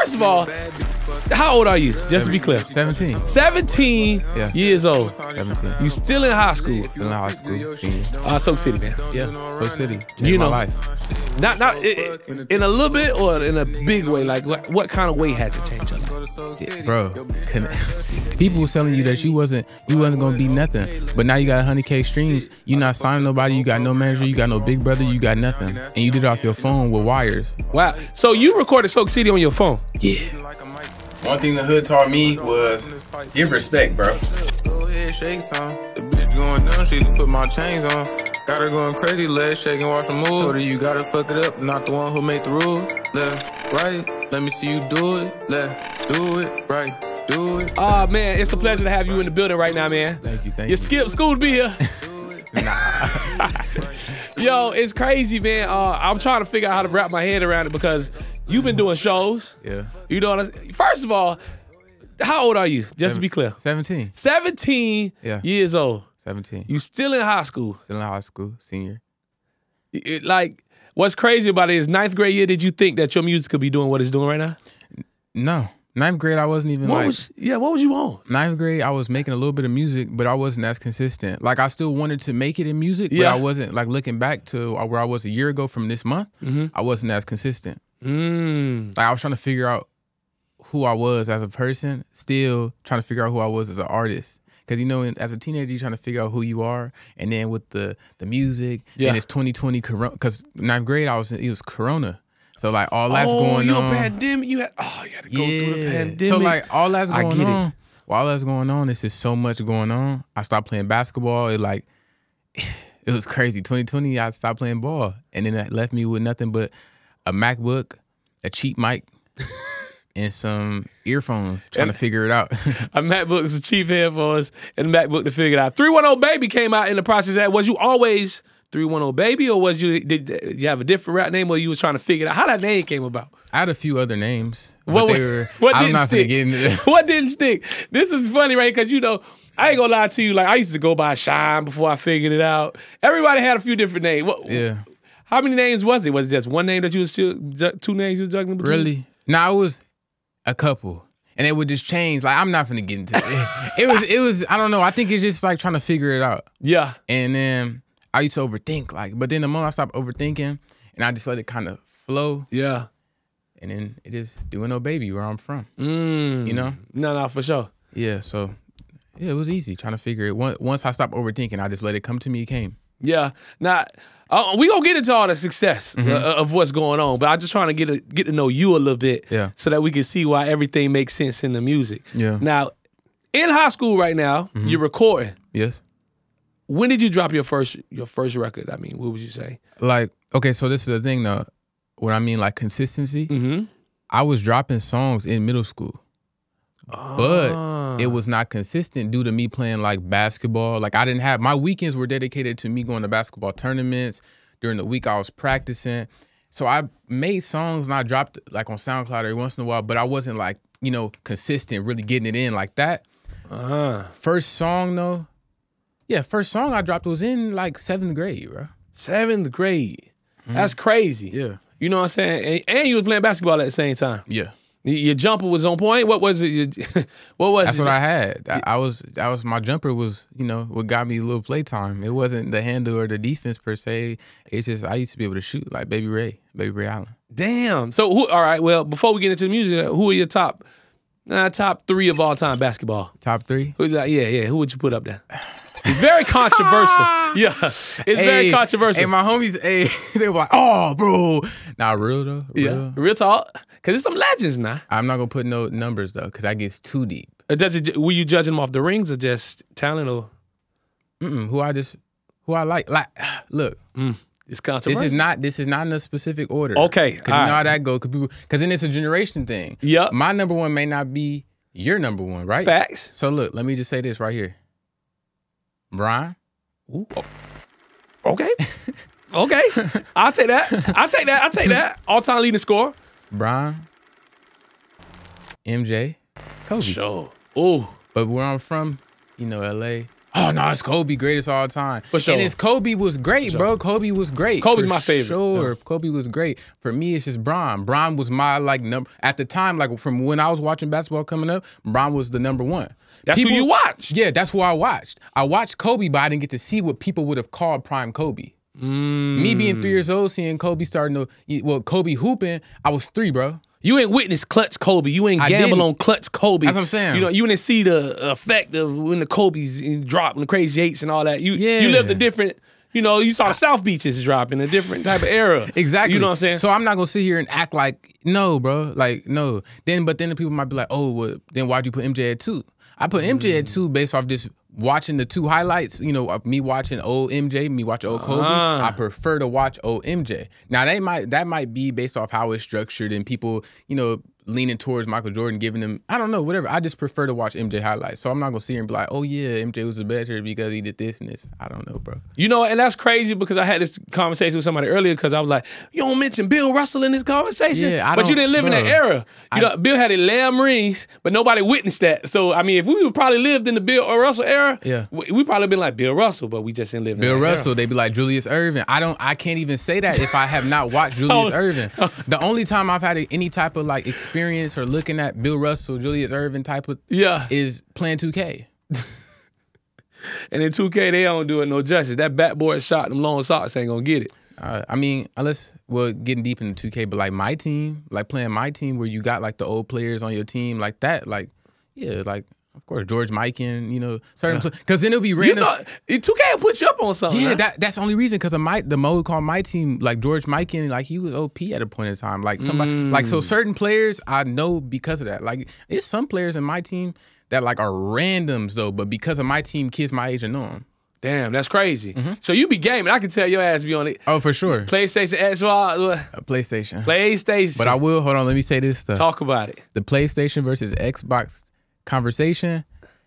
First of all, how old are you? Just to be clear. 17. 17 years old. 17. You still in high school? Still in high school. Senior. Soak City, man. Yeah, Soak City. You know, my life. Not in a little bit or in a big way. Like what kind of way has it changed your life? Yeah, bro, people was telling you that you wasn't gonna be nothing, but now you got 100K streams. You not signing nobody. You got no manager. You got no big brother. You got nothing, and you did it off your phone with wires. Wow. So you recorded Soak City on your phone? Yeah. One thing the hood taught me was give respect, bro. Go ahead, shake some. The bitch going down, she put my chains on. Got her going crazy, legs shaking, watch her move. Or you gotta fuck it up, not the one who made the rules. Left, right, let me see you do it. Left, do it, right, do it. Oh man, it's a pleasure to have you in the building right now, man. Thank you, thank you. You skipped school to be here. Nah. Yo, it's crazy, man. I'm trying to figure out how to wrap my head around it because you've been doing shows. Yeah. You know what I'm saying? First of all, how old are you? Just to be clear. 17. 17 years old. 17. You still in high school. Still in high school, senior. Like, what's crazy about it is 9th grade year, did you think that your music could be doing what it's doing right now? No. 9th grade, I wasn't even what was you on? 9th grade, I was making a little bit of music, but I wasn't as consistent. Like, I still wanted to make it in music, but I wasn't, like, looking back to where I was a year ago from this month, I wasn't as consistent. Like, I was trying to figure out who I was as a person, still trying to figure out who I was as an artist. Because, you know, as a teenager, you're trying to figure out who you are. And then with the music, and it's 2020 Corona. Because 9th grade, it was Corona. So, like, all that's going on. Pandemic. You had to go through the pandemic. So, like, all that's going on. While all that's going on, it's just so much going on. I stopped playing basketball. It was crazy. 2020, I stopped playing ball. And then that left me with nothing but a MacBook, a cheap mic, and some earphones trying to figure it out. A MacBook, some cheap headphones, and a MacBook to figure it out. 310Babii came out in the process of that. Was you always 310Babii, or did you have a different rap name, or you was trying to figure it out? How that name came about? I had a few other names. What didn't stick? Get into that. What didn't stick? This is funny, right? Because, you know, I ain't gonna lie to you. Like, I used to go by Shine before I figured it out. Everybody had a few different names. Yeah. How many names was it? Was it just one name that you was still, 2 names you was juggling between? Really? No, it was a couple. And it would just change. Like, I'm not finna get into it. It was, I don't know. I think it's just like trying to figure it out. Yeah. And then I used to overthink. But then the moment I stopped overthinking and I just let it kind of flow. Yeah. And then it is 310Babii, where I'm from. You know? No, for sure. Yeah, so, yeah, it was easy trying to figure it. Once I stopped overthinking, I just let it come to me, it came. Yeah. Now, we gonna get into all the success of what's going on, but I'm just trying to get to know you a little bit, so that we can see why everything makes sense in the music. Yeah. Now, in high school right now, you're recording. Yes. When did you drop your first record? I mean, what would you say? Like, okay, so this is the thing though. What I mean, like consistency. I was dropping songs in middle school. But it was not consistent due to me playing like basketball. Like, I didn't have, my weekends were dedicated to me going to basketball tournaments. During the week I was practicing. So I made songs and I dropped like on SoundCloud every once in a while, but I wasn't like, you know, consistent, really getting it in like that. First song though, first song I dropped was in like 7th grade, bro. 7th grade. That's crazy. Yeah. You know what I'm saying? And you was playing basketball at the same time. Yeah. Your jumper was on point. What was it? What was it? That's what I had. That was my jumper was, you know, what got me a little playtime. It wasn't the handle or the defense per se. It's just I used to be able to shoot like Baby Ray Allen. Damn. So all right. Well, before we get into the music, who are your top 3 of all time basketball? Top 3? Yeah. Who would you put up there? It's very controversial. Yeah, it's very controversial. Hey, my homies, they were like, "Oh, bro." Nah, real though. Real talk. Cause it's some legends now. I'm not gonna put no numbers though, cause that gets too deep. Were you judging them off the rings or just talent or? Who I like. Like, look. It's controversial. This is not in a specific order. Okay. Cause you know how that goes. Cause then it's a generation thing. Yep. My number 1 may not be your number 1, right? Facts. So look, let me just say this right here. Brian. Ooh. Okay. Okay. I'll take that. All-time leading scorer. Brian. MJ. Kobe. Sure. Ooh. But where I'm from, you know, LA. oh no, it's Kobe greatest all time. For sure. And it's Kobe was great, bro. Kobe was great. Kobe's my favorite. Sure, Kobe was great. For me, it's just Bron. Bron was my like number at the time, like from when I was watching basketball coming up. Bron was the #1. That's who you watched. Yeah, that's who I watched. I watched Kobe, but I didn't get to see what people would have called prime Kobe. Me being 3 years old, seeing Kobe starting to, Kobe hooping, I was 3, bro. You ain't witness clutch Kobe. You ain't gamble on clutch Kobe. That's what I'm saying. You know, you didn't see the effect of when the Kobe's dropped, when the crazy eights and all that. You lived a different, you know, you saw the South Beaches drop in a different type of era. Exactly. You know what I'm saying? So I'm not gonna sit here and act like, no, bro. Like, no. But then the people might be like, oh, well, then why'd you put MJ at 2? I put MJ at 2 based off just watching the 2 highlights, you know, of me watching old MJ, me watching old Kobe. I prefer to watch old MJ. Now that might be based off how it's structured and people, you know, leaning towards Michael Jordan, giving them, I don't know, whatever. I just prefer to watch MJ highlights. So I'm not gonna sit here and be like, oh yeah, MJ was the better because he did this and this. I don't know, bro. You know, and that's crazy because I had this conversation with somebody earlier because I was like, you don't mention Bill Russell in this conversation. Yeah, but you didn't live in that era. You know, Bill had 11 rings, but nobody witnessed that. So I mean, if we would probably lived in the Bill Russell era, we probably been like Bill Russell, but we just didn't live in Bill that Russell, era. They'd be like Julius Erving. I can't even say that if I have not watched Julius Erving. The only time I've had any type of like experience or looking at Bill Russell, Julius Erving type of is playing 2K. And in 2K, they don't do it no justice. That backboard shot, them long socks ain't gonna get it. I mean, unless we're getting deep into 2K, but like my team, like playing my team where you got like the old players on your team like that, like, yeah, like, of course, George Mikan, you know, certain because then it'll be random. You know, 2K will put you up on something. Yeah, huh? that's the only reason because the mode called my team, like George Mikan, like he was OP at a point in time. Like somebody, like so certain players I know because of that. Like it's some players in my team that like are randoms though, but because of my team, kids my age know them. Damn, that's crazy. So you be gaming. I can tell your ass be on it. Oh, for sure. PlayStation, Xbox. PlayStation. PlayStation. But I will, hold on, let me say this stuff. Talk about it. The PlayStation versus Xbox conversation,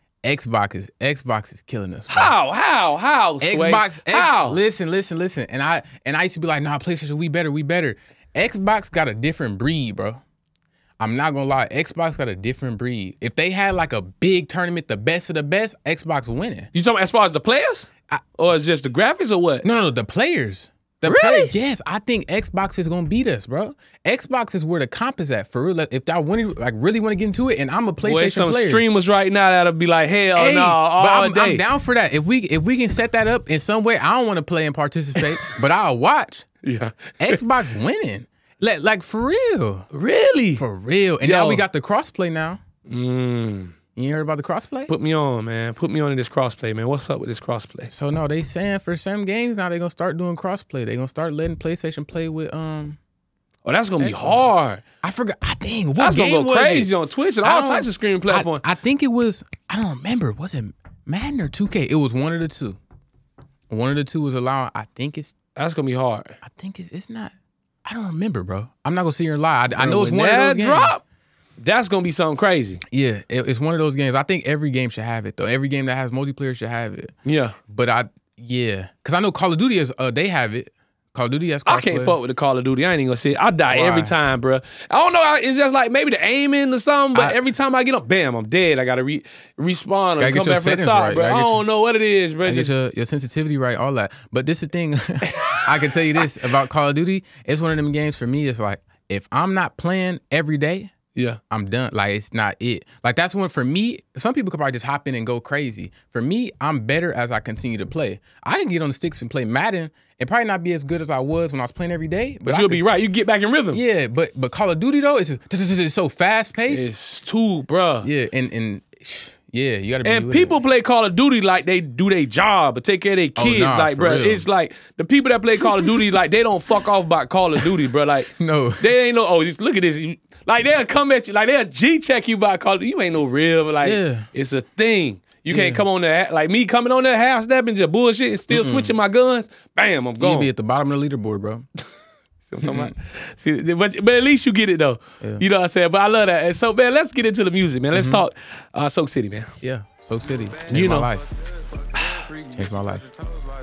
Xbox is killing us. Bro. How? Xbox, how? Listen. And I used to be like, nah, PlayStation, we better. Xbox got a different breed, bro. I'm not gonna lie, Xbox got a different breed. If they had like a big tournament, the best of the best, Xbox winning. You talking as far as the players? Or is it just the graphics or what? No, the players. Really? Yes, I think Xbox is gonna beat us, bro. Xbox is where the comp is at for real. If I really want to get into it, and I'm a PlayStation Boy, some player. Streamers right now that'll be like, hell no, all day. I'm down for that. If we can set that up in some way, I don't want to play and participate, but I'll watch. Yeah, Xbox winning, like for real, really, for real. And now we got the crossplay now. You ain't heard about the crossplay? Put me on, man. Put me on in this crossplay, man. What's up with this crossplay? So no, they saying for some games now they're gonna start doing crossplay. They're gonna start letting PlayStation play with Oh, that's gonna be hard. I forgot. I think that's gonna go crazy on Twitch and all types of streaming platforms. I think it was. I don't remember. Was it Madden or 2K? It was one of the two. One of the two was allowing. I think it's. That's gonna be hard. I think it's not. I don't remember, bro. I'm not gonna sit here and lie. I know it's one of those games. Drop, that's gonna be something crazy. Yeah, it's one of those games. I think every game should have it though. Every game that has multiplayer should have it. Yeah, but because I know Call of Duty is. They have it. Call of Duty has crossplay. I can't fuck with the Call of Duty. I ain't even gonna say it. I die every time, bro. I don't know. It's just like maybe the aiming or something, but every time I get up, bam, I'm dead. I gotta respawn or come back from the top, right, bro. I don't know what it is, bro. Get your sensitivity right, all that. But this is the thing. I can tell you this about Call of Duty. It's one of them games for me. It's like, if I'm not playing every day, I'm done. Like, it's not it. Like, that's when, for me, some people could probably just hop in and go crazy. For me, I'm better as I continue to play. I can get on the sticks and play Madden and probably not be as good as I was when I was playing every day. But you'll be right. You get back in rhythm. Yeah, but Call of Duty, though, it's so fast-paced. It's too, bruh. Yeah, and yeah, you gotta be. And people play Call of Duty like they do their job or take care of their kids. Like, bro, it's like the people that play Call of Duty, like, they don't fuck off about Call of Duty, bro. Like, no, they ain't no. Oh, just look at this. Like, they'll come at you, like they'll G-check you about Call of Duty. You ain't no real, but like, it's a thing. You can't come on there like me coming on there half stepping, just bullshit and still switching my guns. Bam, I'm gone. You be at the bottom of the leaderboard, bro. See what I'm talking about? See, but at least you get it though. Yeah. You know what I'm saying? But I love that. And so, man, let's get into the music, man. Let's talk Soak City, man. Yeah, Soak City. Changed my life. Changed my life.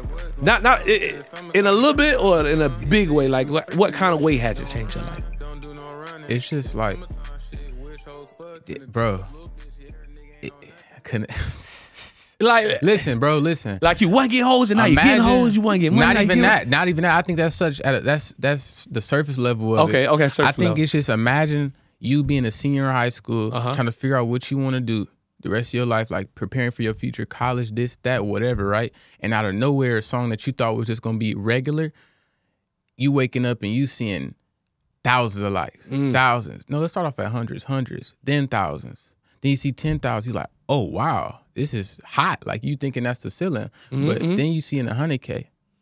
Not in a little bit or in a big way. Like, what kind of way has it changed your life? It's just like, bro. Like, listen, bro, listen. Like you want to get hoes and now you're getting hoes. You want to get money. Not even that. Not even that. I think that's such. That's the surface level of it. Okay. Surface I think level. it's just imagine you being a senior in high school, trying to figure out what you want to do the rest of your life, like preparing for your future, college, this, that, whatever, right? And out of nowhere, a song that you thought was just gonna be regular, you waking up and you seeing thousands of likes, thousands. No, let's start off at hundreds, then thousands. Then you see 10,000. You're like, oh wow, this is hot. Like you thinking that's the ceiling, but then you see in 100K.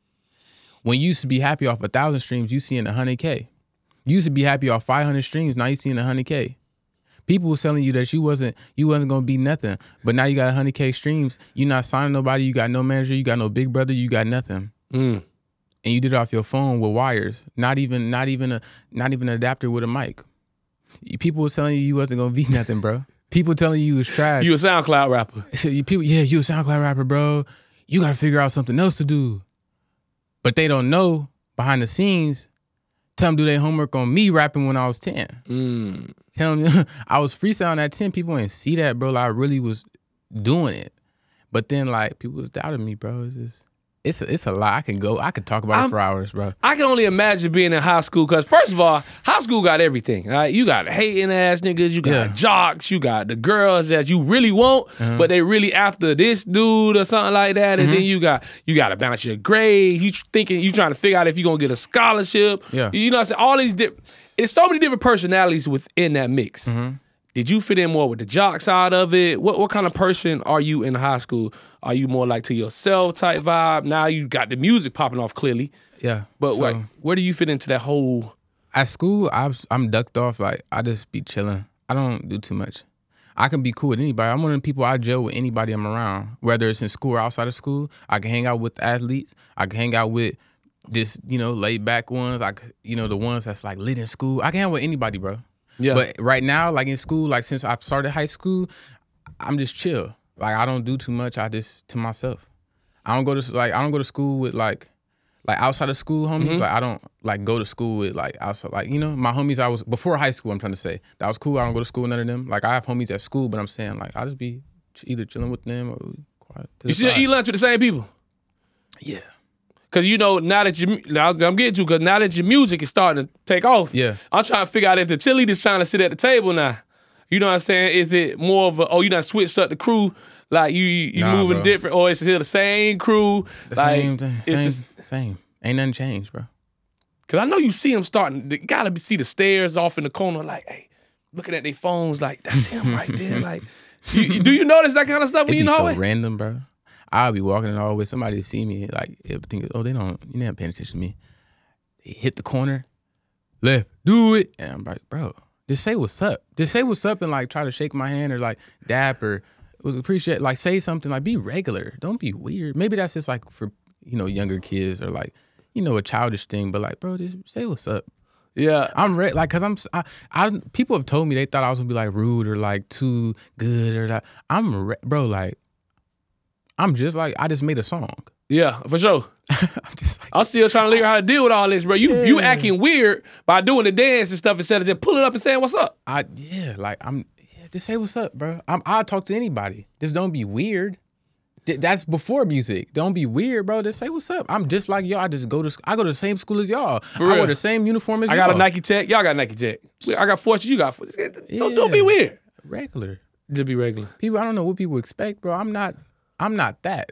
When you used to be happy off 1,000 streams, you see in 100K. You used to be happy off 500 streams, now you see in 100K. People were telling you that you wasn't gonna be nothing, but now you got 100K streams. You not signing nobody. You got no manager. You got no big brother. You got nothing. And you did it off your phone with wires. Not even an adapter with a mic. People were telling you wasn't gonna be nothing, bro. People telling you was trash. You a SoundCloud rapper. People, yeah, you a SoundCloud rapper, bro. You gotta figure out something else to do. But they don't know behind the scenes. Tell them do their homework on me rapping when I was 10. Tell them I was freestyling at 10. People ain't see that, bro. Like, I really was doing it. But then like people was doubting me, bro. It's a lot. I could talk about it for hours, bro. I can only imagine being in high school because first of all, high school got everything. Right? You got hating ass niggas, you got jocks, you got the girls that you really want, but they really after this dude or something like that. And then you got to balance your grades. You trying to figure out if you're gonna get a scholarship. Yeah. You know what I'm saying? All these it's so many different personalities within that mix. Did you fit in more with the jock side of it? What kind of person are you in high school? Are you more like to yourself type vibe? Now you got the music popping off clearly. Yeah. But so, where do you fit into that whole? At school, I'm ducked off. Like, I just be chilling. I don't do too much. I can be cool with anybody. I'm one of the people I gel with anybody I'm around. Whether it's in school or outside of school, I can hang out with athletes. I can hang out with this, laid back ones. The ones that's like lit in school. I can hang out with anybody, bro. Yeah. But right now, like in school, like since I've started high school, I'm just chill. Like I don't do too much. I just to myself. I don't go to school with like outside of school homies. Like I don't like go to school with like outside my homies I was before high school. I'm trying to say that was cool. I don't go to school with none of them. Like I have homies at school, but I'm saying like I'll just be either chilling with them or quiet. You still eat lunch with the same people? Yeah. Cause now that I'm getting to, cause now that your music is starting to take off, I'm trying to figure out if the cheerleader's trying to sit at the table now. You know what I'm saying? Is it more of you done switched up the crew, like you moving different, or is it still the same crew? Same thing. Same. Ain't nothing changed, bro. Cause I know you see them starting. They gotta see the stares off in the corner, like, hey, looking at their phones, like that's him right there. Like, do you notice that kind of stuff when you know it? So random, bro. I'll be walking in the hallway, somebody see me, like, think, oh, you're not paying attention to me. They hit the corner, left, do it. And I'm like, bro, just say what's up. Just say what's up and, like, try to shake my hand or, like, dap or appreciate, like, say something, like, be regular. Don't be weird. Maybe that's just, like, for, younger kids or, like, a childish thing. But, like, bro, just say what's up. Yeah. I'm like, cause people have told me they thought I was gonna be, like, rude or, like, too good or, like, bro, like, I'm just like, I just made a song. Yeah, for sure. I'm still trying to figure out how to deal with all this, bro. You acting weird by doing the dance and stuff instead of just pulling up and saying what's up. Just say what's up, bro. I'll talk to anybody. Just don't be weird. That's before music. Don't be weird, bro. Just say what's up. I'm just like y'all. I go to the same school as y'all. I wear the same uniform as y'all. I got a Nike Tech. Y'all got Nike Tech. I got Fortune. You got Fortune. Don't be weird. Regular. Just be regular. People, I don't know what people expect, bro. I'm not that.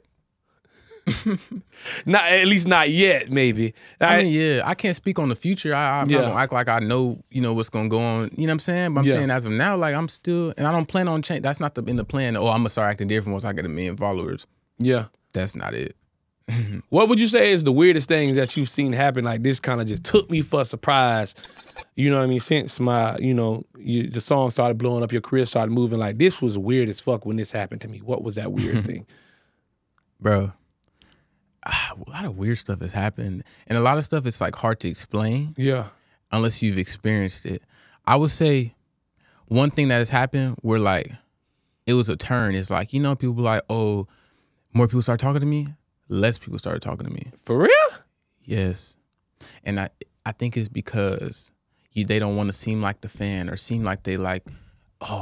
Not at least not yet, maybe. I can't speak on the future. I'm not gonna act like I know, what's gonna go on. You know what I'm saying? But I'm saying as of now, like I'm still, and I don't plan on change. That's not in the plan. Oh, I'm gonna start acting different once I get 1 million followers. Yeah, that's not it. What would you say is the weirdest thing that you've seen happen? Like this kind of just took me for a surprise. You know what I mean? Since the song started blowing up, your career started moving. Like this was weird as fuck when this happened to me. What was that weird thing, bro? A lot of weird stuff has happened, and a lot of stuff it's like hard to explain. Yeah, unless you've experienced it. I would say one thing that has happened where like it was a turn. It's like people be like, oh, more people start talking to me. Less people started talking to me. For real? Yes. And I think it's because they don't want to seem like the fan or seem like they like, oh,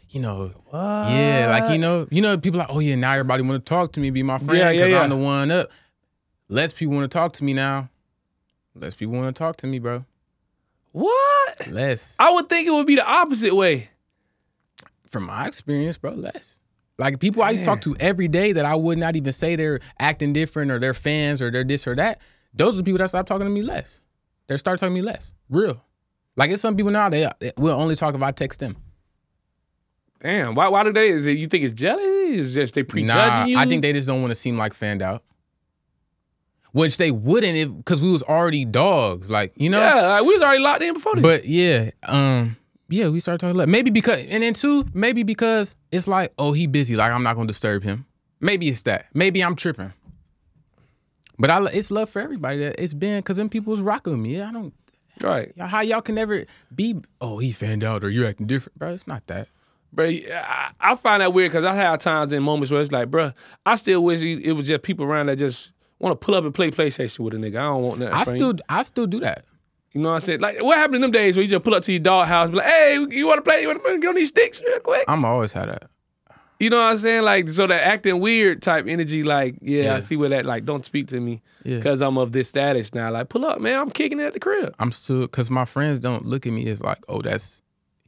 you know, yeah, like, you know, people like, oh yeah, now everybody want to talk to me, be my friend, because I'm the one up. Less people want to talk to me now. Less people want to talk to me, bro. What? Less. I would think it would be the opposite way. From my experience, bro, less. Like people I used to talk to every day that I would not even say they're acting different or they're fans or they're this or that. Those are the people that stop talking to me less. They start talking to me less. Real. Like it's some people now, they will only talk if I text them. Damn, why do they? Is it you think it's jealous? Is it just they prejudging you? I think they just don't want to seem like fanned out. Which they wouldn't because we was already dogs, like, you know? Yeah, like we was already locked in before this. But yeah, yeah, we started talking less. Maybe because, and then two, maybe because it's like, oh, he busy, like I'm not gonna disturb him. Maybe it's that. Maybe I'm tripping. But it's love for everybody. That it's been because them people was rocking with me. Yeah, I don't. Right. How y'all can never be, oh, he fanned out or you're acting different, bro. It's not that. Bro, I find that weird because I have times in moments where it's like, bro, I still wish it was just people around that just want to pull up and play PlayStation with a nigga. I don't want that. I still do that. You know what I'm saying? Like, what happened in them days where you just pull up to your dog house and be like, hey, you want to play? You want to get on these sticks real quick? I'm always had that. You know what I'm saying? Like, so that acting weird type energy, like, yeah, I see where that, like, don't speak to me because I'm of this status now. Like, pull up, man. I'm kicking it at the crib. I'm still, because my friends don't look at me as like, oh, that's,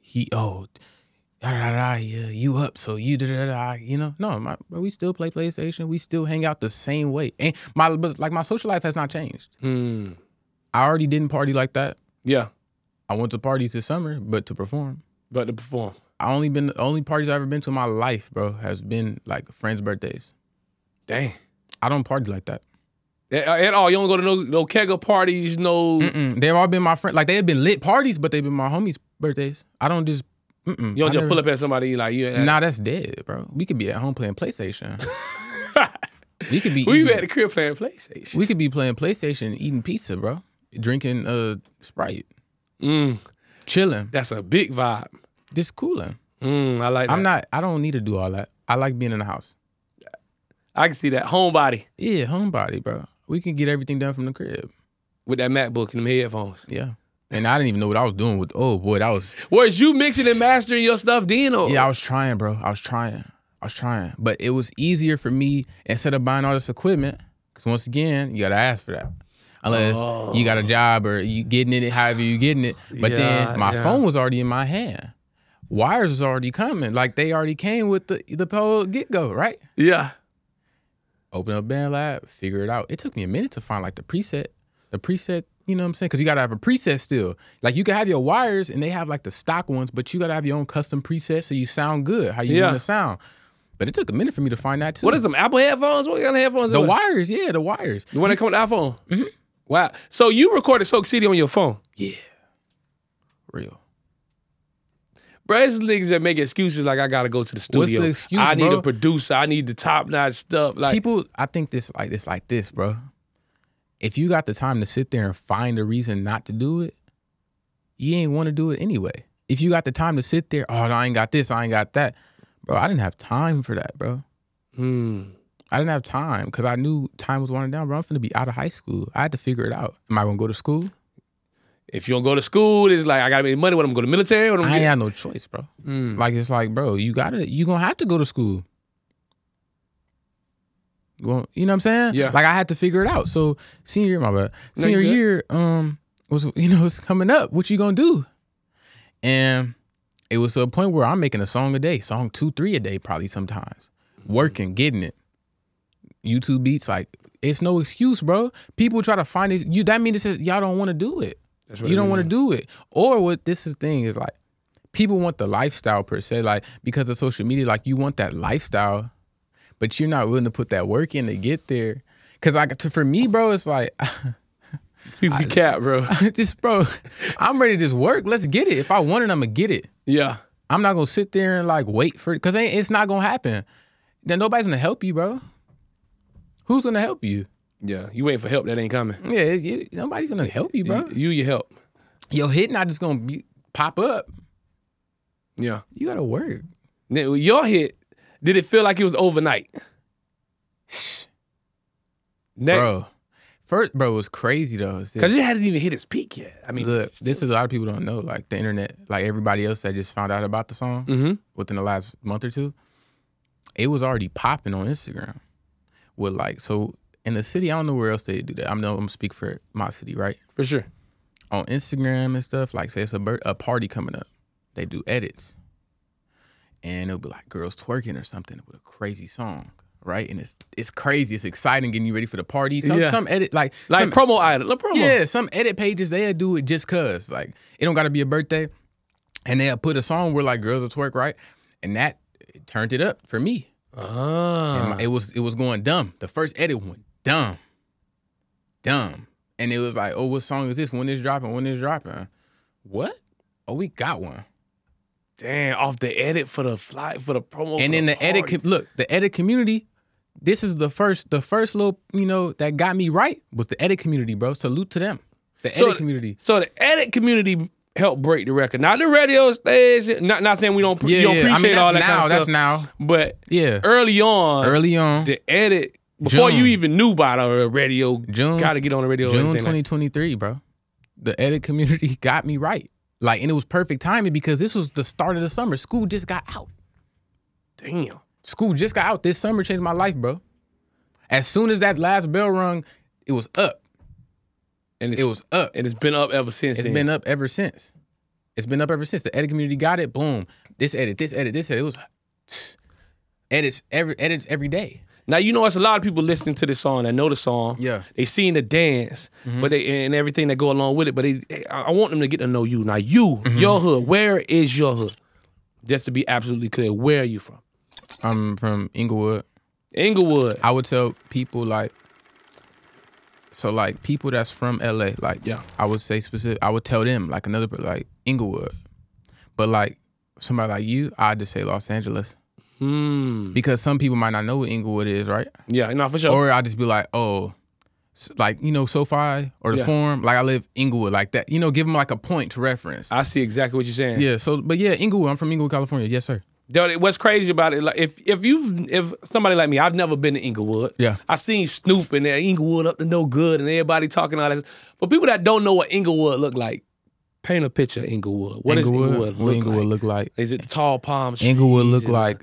yeah, you up, so you you know? No, we still play PlayStation. We still hang out the same way. And my social life has not changed. I already didn't party like that. Yeah. I went to parties this summer, but to perform. The only parties I've ever been to in my life, bro, has been like friends' birthdays. Dang. I don't party like that. At all? You don't go to no kegger parties, no... They've all been my friends. Like, they have been lit parties, but they've been my homies' birthdays. I don't just... You don't just pull up at somebody like you. Nah, that's dead, bro. We could be at home playing PlayStation. We could be. We at the crib playing PlayStation. We could be playing PlayStation, eating pizza, bro. Drinking Sprite. Chilling. That's a big vibe. Just cooling. I like that. I don't need to do all that. I like being in the house. I can see that. Homebody. Yeah, homebody, bro. We can get everything done from the crib. With that MacBook and them headphones. Yeah. And I didn't even know what I was doing with, oh boy, that was... Was you mixing and mastering your stuff then? Or? Yeah, I was trying, bro. I was trying. But it was easier for me, instead of buying all this equipment, because once again, you got to ask for that. Unless you got a job or you getting it however you getting it. But then my phone was already in my hand. Wires was already coming. Like, they already came with the whole get-go, right? Yeah. Open up BandLab, figure it out. It took me a minute to find, like, the preset. You know what I'm saying? Because you got to have a preset still. Like, you can have your wires, and they have, like, the stock ones, but you got to have your own custom preset so you sound good, how you want to sound. But it took a minute for me to find that, too. What is them, Apple headphones? What kind of headphones? The wires, yeah, the wires. The one that come with the iPhone? Wow. So you recorded Soak City on your phone? Yeah. Real. Bro, it's niggas that make excuses like I got to go to the studio. What's the excuse, I need a producer. I need the top-notch stuff. Like, people, I think this like this, bro. If you got the time to sit there and find a reason not to do it, you ain't want to do it anyway. If you got the time to sit there, oh, I ain't got this, I ain't got that. Bro, I didn't have time for that, bro. I didn't have time because I knew time was winding down, bro. I'm finna be out of high school. I had to figure it out. Am I gonna go to school? If you don't go to school, it's like, I gotta make money. What, I'm gonna go to military? Or I ain't had no choice, bro. Like, it's like, bro, you gonna have to go to school. Well, you know what I'm saying? Yeah. Like, I had to figure it out. So senior year, my bad. Senior year, was, it's coming up. What you gonna do? And it was to a point where I'm making a song a day, song 2, 3 a day, probably sometimes. Working, getting it. YouTube beats, like, it's no excuse, bro. People try to find it. That means it says y'all don't want to do it. You don't want to do it. Or what this is thing is like, people want the lifestyle per se, like, because of social media, like, you want that lifestyle, but you're not willing to put that work in to get there. Cause for me, bro, it's like, you cap, bro. Bro, I'm ready to just work. Let's get it. If I want it, I'm gonna get it. Yeah. I'm not gonna sit there and like wait for it, cause it's not gonna happen. Then nobody's gonna help you, bro. Who's gonna help you? Yeah, you waiting for help that ain't coming. Yeah, nobody's gonna help you, bro. You help. Your hit not just gonna pop up. Yeah. You gotta work. Now, your hit, did it feel like it was overnight? Bro, First, bro, it was crazy though. Because it hasn't even hit its peak yet. I mean, look, this is a lot of people don't know. Like the internet, like everybody else that just found out about the song within the last month or two, it was already popping on Instagram. With like, so in the city, I don't know where else they do that. I'm gonna speak for my city, right? For sure. On Instagram and stuff, like say it's a party coming up, they do edits, and it'll be like girls twerking or something with a crazy song. Right, and it's crazy, it's exciting, getting you ready for the party. Some edit like some, promo item, promo. Yeah, some edit pages they'll do it just cause like it don't got to be a birthday, and they'll put a song where like girls will twerk, right, and that turned it up for me. And it was going dumb. The first edit went dumb, and it was like, oh, what song is this? When is dropping? When is dropping? What? Oh, we got one. Damn, off the edit for the promo. And then the edit, look, the edit community. This is the first little, that got me right was the edit community, bro. Salute to them. The edit community. So the edit community helped break the record. Not the radio stage. Not saying we don't appreciate all that kind of stuff. That's now. But early on, the edit before you even knew about a radio, got to get on the radio. June 2023, bro. The edit community got me right. Like, and it was perfect timing because this was the start of the summer. School just got out. Damn. School just got out. This summer changed my life, bro. As soon as that last bell rung, it was up. And it was up. And it's been up ever since. It's been up ever since. It's been up ever since. The edit community got it. Boom. This edit, this edit, this edit. It was edits every day. Now, it's a lot of people listening to this song that know the song. Yeah. They seen the dance, but and everything that go along with it. But I want them to get to know you. Now, your hood, where is your hood? Just to be absolutely clear, where are you from? I'm from Inglewood. Inglewood. I would tell people people that's from LA, I would say specific. I would tell them like Inglewood, but like somebody like you, I'd just say Los Angeles. Because some people might not know what Inglewood is, right? Yeah, no, for sure. Or I'll just be like, oh, SoFi or the Forum, like I live Inglewood, like that. Give them like a point to reference. I see exactly what you're saying. Yeah, Inglewood. I'm from Inglewood, California. Yes, sir. What's crazy about it, like if somebody like me, I've never been to Inglewood. Yeah. I seen Snoop and Inglewood up to no good and everybody talking all that. For people that don't know what Inglewood look like, paint a picture of Inglewood. What does Inglewood look like? Is it the tall palm trees? Inglewood look like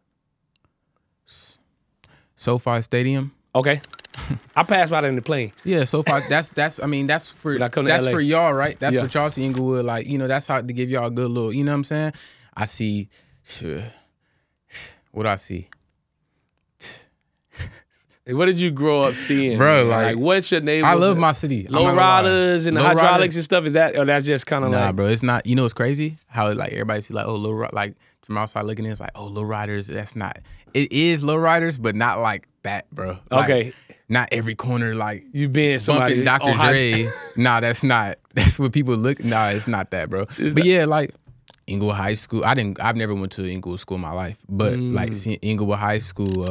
SoFi Stadium. Okay. I passed by that in the plane. Yeah, SoFi. That's for y'all, right? That's what y'all see Inglewood like. That's how to give y'all a good little. You know what I'm saying? I see. What I see. What did you grow up seeing, bro? Like what's your neighborhood? I love my city. Low riders and the hydraulics and stuff. Is that, or that's just kind of nah, bro. It's not. It's crazy how like everybody see like low like from outside looking in. It's like low riders. That's not. It is low riders, but not like that, bro. Like, okay. Not every corner like you being somebody Dr. Dre. Nah, that's not. That's what people look. Nah, it's not that, bro. But yeah, like. Inglewood High School. I've never went to Inglewood School in my life, but like seeing Inglewood High School.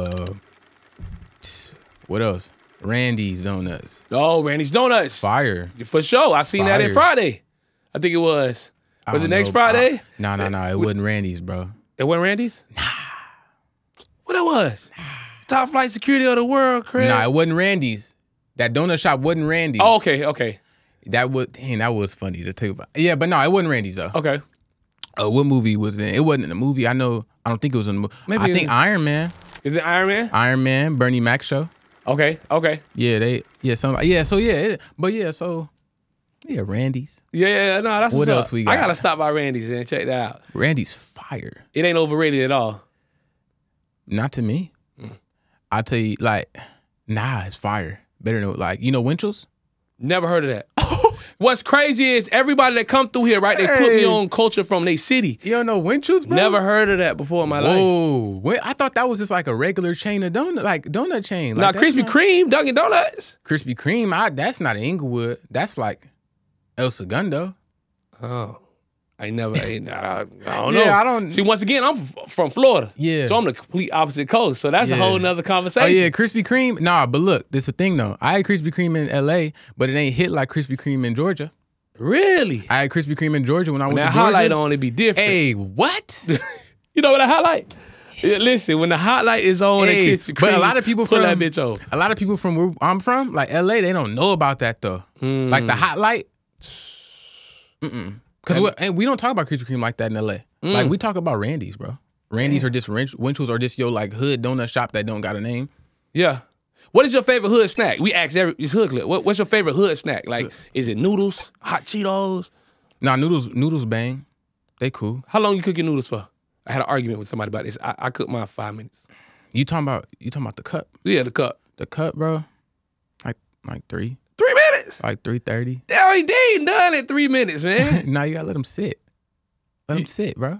What else? Randy's Donuts. Oh, Randy's Donuts. Fire. For sure. I seen that in Friday. I think it was. Was it next Friday? No. It wasn't Randy's, bro. It wasn't Randy's? Nah. What it was? Top flight security of the world, Craig. Nah, it wasn't Randy's. That donut shop wasn't Randy's. Oh, okay. That was funny to think about. Yeah, but no, it wasn't Randy's though. Okay. What movie was it? It wasn't in the movie. I don't think it was in the movie. Maybe I think Iron Man. Is it Iron Man? Iron Man, Bernie Mac show. Okay. Randy's. Yeah, no, that's what else up. we got. I gotta stop by Randy's and check that out. Randy's fire. It ain't overrated at all. Not to me. I tell you, like, it's fire. Better than Winchell's? Never heard of that. What's crazy is everybody that come through here, right? They put me on culture from their city. You don't know Winchell's, bro? Never heard of that before in my life. Whoa. I thought that was just like a regular chain of donut chain. Now, Krispy Kreme, Dunkin' Donuts. Krispy Kreme, that's not in Inglewood. That's like El Segundo. Oh. I don't know. Yeah, I don't. See, once again, I'm from Florida. Yeah. So I'm the complete opposite coast. So that's a whole nother conversation. Oh, yeah, Krispy Kreme. Nah, but look, this is the thing, though. I had Krispy Kreme in L.A., but it ain't hit like Krispy Kreme in Georgia. Really? I had Krispy Kreme in Georgia when I went to Georgia. That highlight only be different. Hey, what? You know what I highlight? Yeah, listen, when the hot light is on, Hey, and Krispy Kreme, but a lot of people pull from that bitch on. A lot of people from where I'm from, like LA, they don't know about that though. Like the hot light. Because we don't talk about Krispy Kreme like that in LA. Like we talk about Randy's, bro. Randy's are just Winchell's or just your like hood donut shop that don't got a name. Yeah. What is your favorite hood snack? We ask it's hood clip. What's your favorite hood snack? Like, is it noodles, hot Cheetos? Nah, noodles bang. They cool. How long you cook your noodles for? I had an argument with somebody about this. I cook mine 5 minutes. You talking about the cup? Yeah, the cup. The cup, bro. Like 3. 3 minutes. Like 3:30. They ain't done in 3 minutes, man. Nah, you gotta let them sit. Let them sit, bro.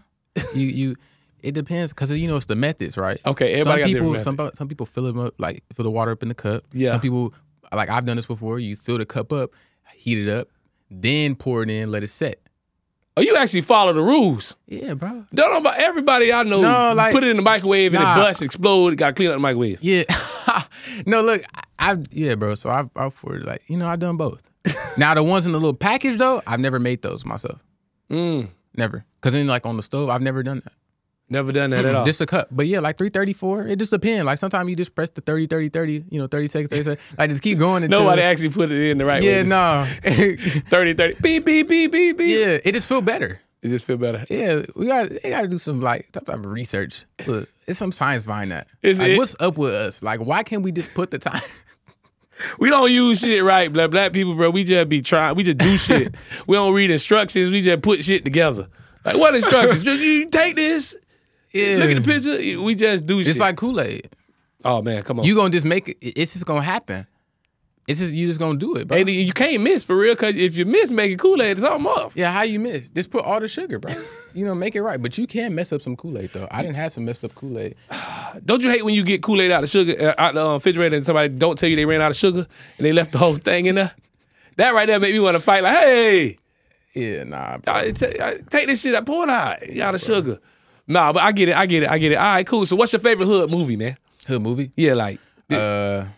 It depends, cause you know it's the methods, right? Okay, everybody got different methods. Some people fill them up, like fill the water up in the cup. Yeah. Some people, like I've done this before. You fill the cup up, heat it up, then pour it in, let it set. Oh, you actually follow the rules. Yeah, bro. Don't know about everybody I know. No, like, put it in the microwave and it busts, explode. Got to clean up the microwave. Yeah. No, look, yeah, bro. So I've for like, I've done both. Now the ones in the little package though, I've never made those myself. Never, cause then like on the stove, I've never done that. Never done that at all. Just a cup. But yeah, like 3:34. It just depends. Like sometimes you just press the 30, 30, 30, 30 seconds, 30 seconds. Like just keep going until... Nobody actually put it in the right way. Yeah, no. 30, 30. Beep, beep, beep, beep, beep. Yeah, it just feel better. It just feel better. Yeah, they gotta do some like type of research. Look, it's some science behind that. What's up with us? Like, why can't we just put the time? We don't use shit right, black people, bro. We just be trying. We just do shit. We don't read instructions. We just put shit together. Like, what instructions? You take this. Yeah. Look at the picture. We just do shit. It's like Kool-Aid. Oh man, come on. You gonna just make it. It's just gonna happen. It's just you just gonna do it, bro. And you can't miss for real, cause if you miss making Kool-Aid, it's all off. Yeah, how you miss? Just put all the sugar, bro. Make it right. But you can mess up some Kool-Aid though. I didn't have some messed up Kool-Aid. Don't you hate when you get Kool-Aid out of sugar out the refrigerator and somebody don't tell you they ran out of sugar and they left the whole thing in there? That right there make me want to fight. Like, hey, yeah, nah, bro. Take this shit out, pour it out. You out of sugar. Nah, but I get it. All right, cool. So what's your favorite hood movie, man? Hood movie? Yeah, like. I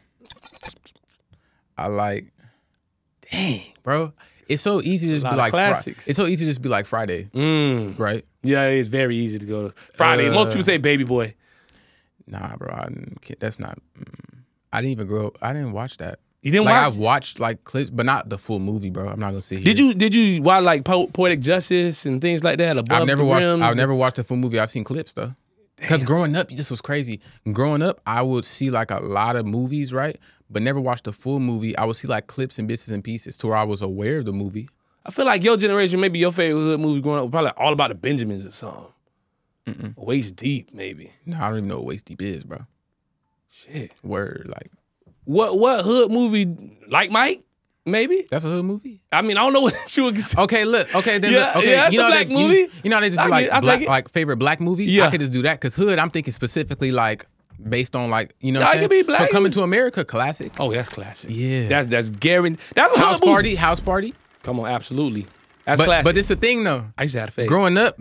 like. Dang, bro. It's so easy to just be like classics. It's so easy to just be like Friday, right? Yeah, it's very easy to go to Friday. Most people say Baby Boy. Nah, bro. That's not. I didn't even grow up. I didn't watch that. You didn't watch? I've watched like clips, but not the full movie, bro. I'm not gonna sit here. Did you watch like Poetic Justice and things like that? I've never watched the full movie. I've seen clips though. Because growing up, this was crazy. Growing up, I would see like a lot of movies, right? But never watch the full movie. I would see like clips and bits and pieces to where I was aware of the movie. I feel like your generation, maybe your favorite hood movie growing up was probably All About the Benjamins or something. Waist Deep, maybe. No, I don't even know what Waist Deep is, bro. Shit. Word, like. What hood movie? Like Mike? Maybe? That's a hood movie? I mean, I don't know what you would say. Okay, look. Okay, then. Yeah, okay, that's a black movie. You know how they just do like favorite black movie? Yeah. I could just do that because hood, I'm thinking specifically like based on like, what I'm saying? Could be black. So Coming to America, classic. Oh, that's classic. Yeah. That's guaranteed. That's a House Party. House Party. Come on, absolutely. That's classic. But it's the thing though. I used to have a favorite. Growing up,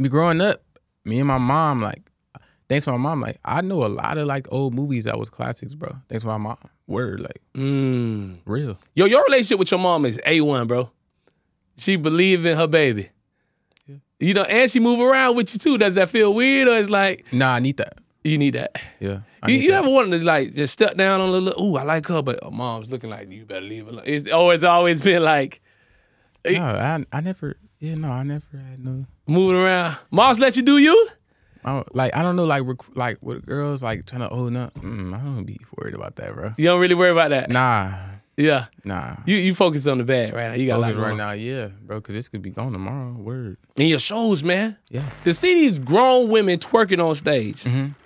me and my mom, like, thanks to my mom, like, I know a lot of like old movies that was classics, bro. Thanks to my mom. Word, like, real. Yo, your relationship with your mom is A1, bro. She believe in her baby. Yeah. And she move around with you too. Does that feel weird or it's like? Nah, I need that. You need that. Yeah. You ever wanted to like just step down on a little, ooh, I like her, but her mom's looking like, you better leave her alone. It's always been like. No, I never had no. Moving around. Moms let you do you? I don't know, like with girls like trying to own up. I don't be worried about that, bro. You don't really worry about that? Nah. Yeah. Nah. You focus on the bad right now. You got focus right now, yeah, bro, because this could be gone tomorrow. Word. And your shows, man. Yeah. To see these grown women twerking on stage,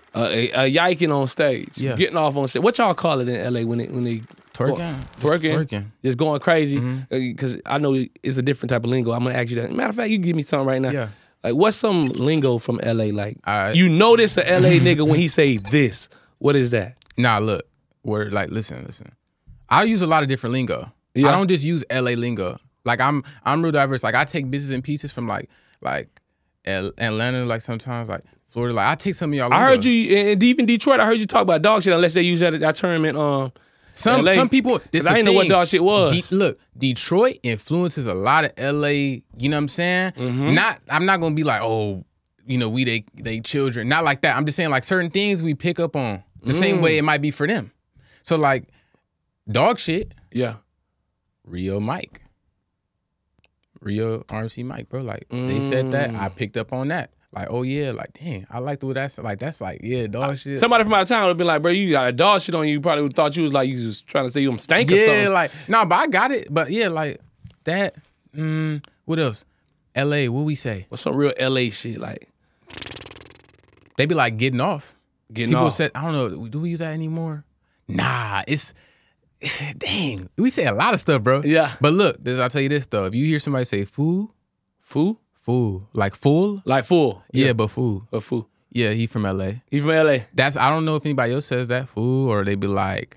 yiking on stage, getting off on stage. What y'all call it in LA when they twerking? Just going crazy. Because I know it's a different type of lingo. I'm gonna ask you that. Matter of fact, you give me something right now. Yeah. Like, what's some lingo from LA? Like, you notice a LA nigga when he say this. What is that? Nah, look. Word, like, listen. I use a lot of different lingo. Yeah. I don't just use LA lingo. Like, I'm real diverse. Like, I take bits and pieces from like Atlanta, like sometimes like Florida. Like, I take some of y'all lingo. I heard you, and even Detroit, I heard you talk about dog shit unless they use that term in LA. Some people, I didn't know what dog shit was. Look, Detroit influences a lot of LA, you know what I'm saying? I'm not gonna be like, oh, you know, we they children. Not like that. I'm just saying like certain things we pick up on the same way it might be for them. So like dog shit. Yeah. Rio Mike. Rio RMC Mike, bro. Like they said that. I picked up on that. Like, oh yeah, like dang, I like the way that's like, yeah, dog shit. Somebody from out of town would have been like, bro, you got a dog shit on you. You probably would thought you was like you was trying to say you stank or something. Yeah, like, nah, but I got it. But yeah, like that. What else? LA, what we say? What's some real LA shit like? They be like getting off. Getting People off. said, I don't know, do we use that anymore? Nah, it's dang. We say a lot of stuff, bro. Yeah. But look, I'll tell you this though. If you hear somebody say fool, like fool, like fool. yeah, but fool, a fool. Yeah, he from LA. He from LA. That's I don't know if anybody else says that fool or they be like,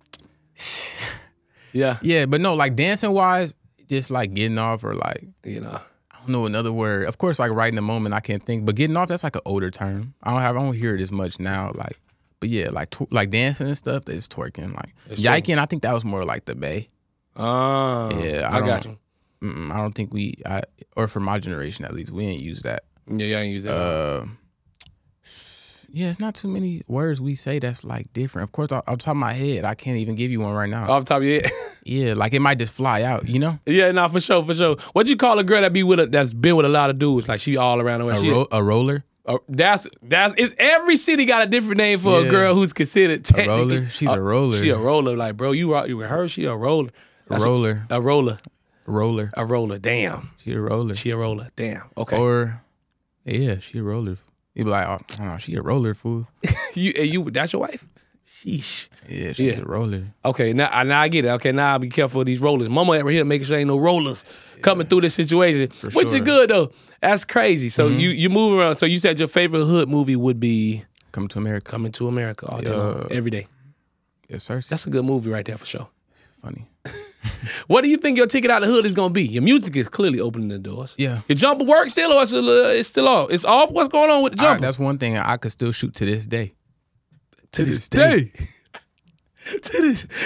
yeah, yeah, but no, like dancing wise, just like getting off or like, you know, I don't know another word. Of course, like right in the moment, I can't think. But getting off, that's like an older term. I don't hear it as much now. Like, but yeah, like dancing and stuff. That's twerking. Like yiking, I think that was more like the Bay. Oh, yeah, I got you. I don't think or for my generation at least, we ain't use that. Yeah, I ain't use that. Yeah, it's not too many words we say that's like different. Of course, off the top of my head, I can't even give you one right now. Off the top of your head? Yeah, like it might just fly out, you know? Yeah, nah, for sure, for sure. What you call a girl that's been with a lot of dudes? Like she all around the way. A roller? That's it's every city got a different name for a girl who's considered technically. A roller? She's a roller. She a roller. Like, bro, you with her, she a roller. That's a roller. A roller. Roller. A roller. Damn. She a roller. She a roller. Damn. Okay. Or, yeah, she a roller. You be like, oh, she a roller, fool. you that's your wife? Sheesh. Yeah, she's a roller. Okay, now I get it. Okay, now I'll be careful of these rollers. Mama ever here making sure ain't no rollers coming through this situation, which is good though. That's crazy. So you move around. So you said your favorite hood movie would be Coming to America. Coming to America all day long, every day. Yes, sir. That's a good movie right there for sure. Funny. What do you think your ticket out of the hood is gonna be? Your music is clearly opening the doors. Yeah. Your jumper work still, or it's still off? It's off. What's going on with the jumper? That's one thing I could still shoot to this day. To this day. To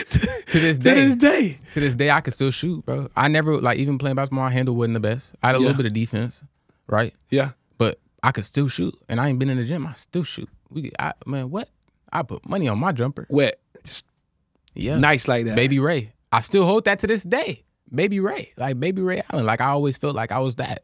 this day, I could still shoot, bro. I never like even playing basketball. My handle wasn't the best. I had a little bit of defense, right? Yeah, but I could still shoot, and I ain't been in the gym. I still shoot. Man, what? I put money on my jumper. Wet, yeah, nice like that. Baby Ray, I still hold that to this day. Baby Ray, like Baby Ray Allen. Like I always felt like I was that.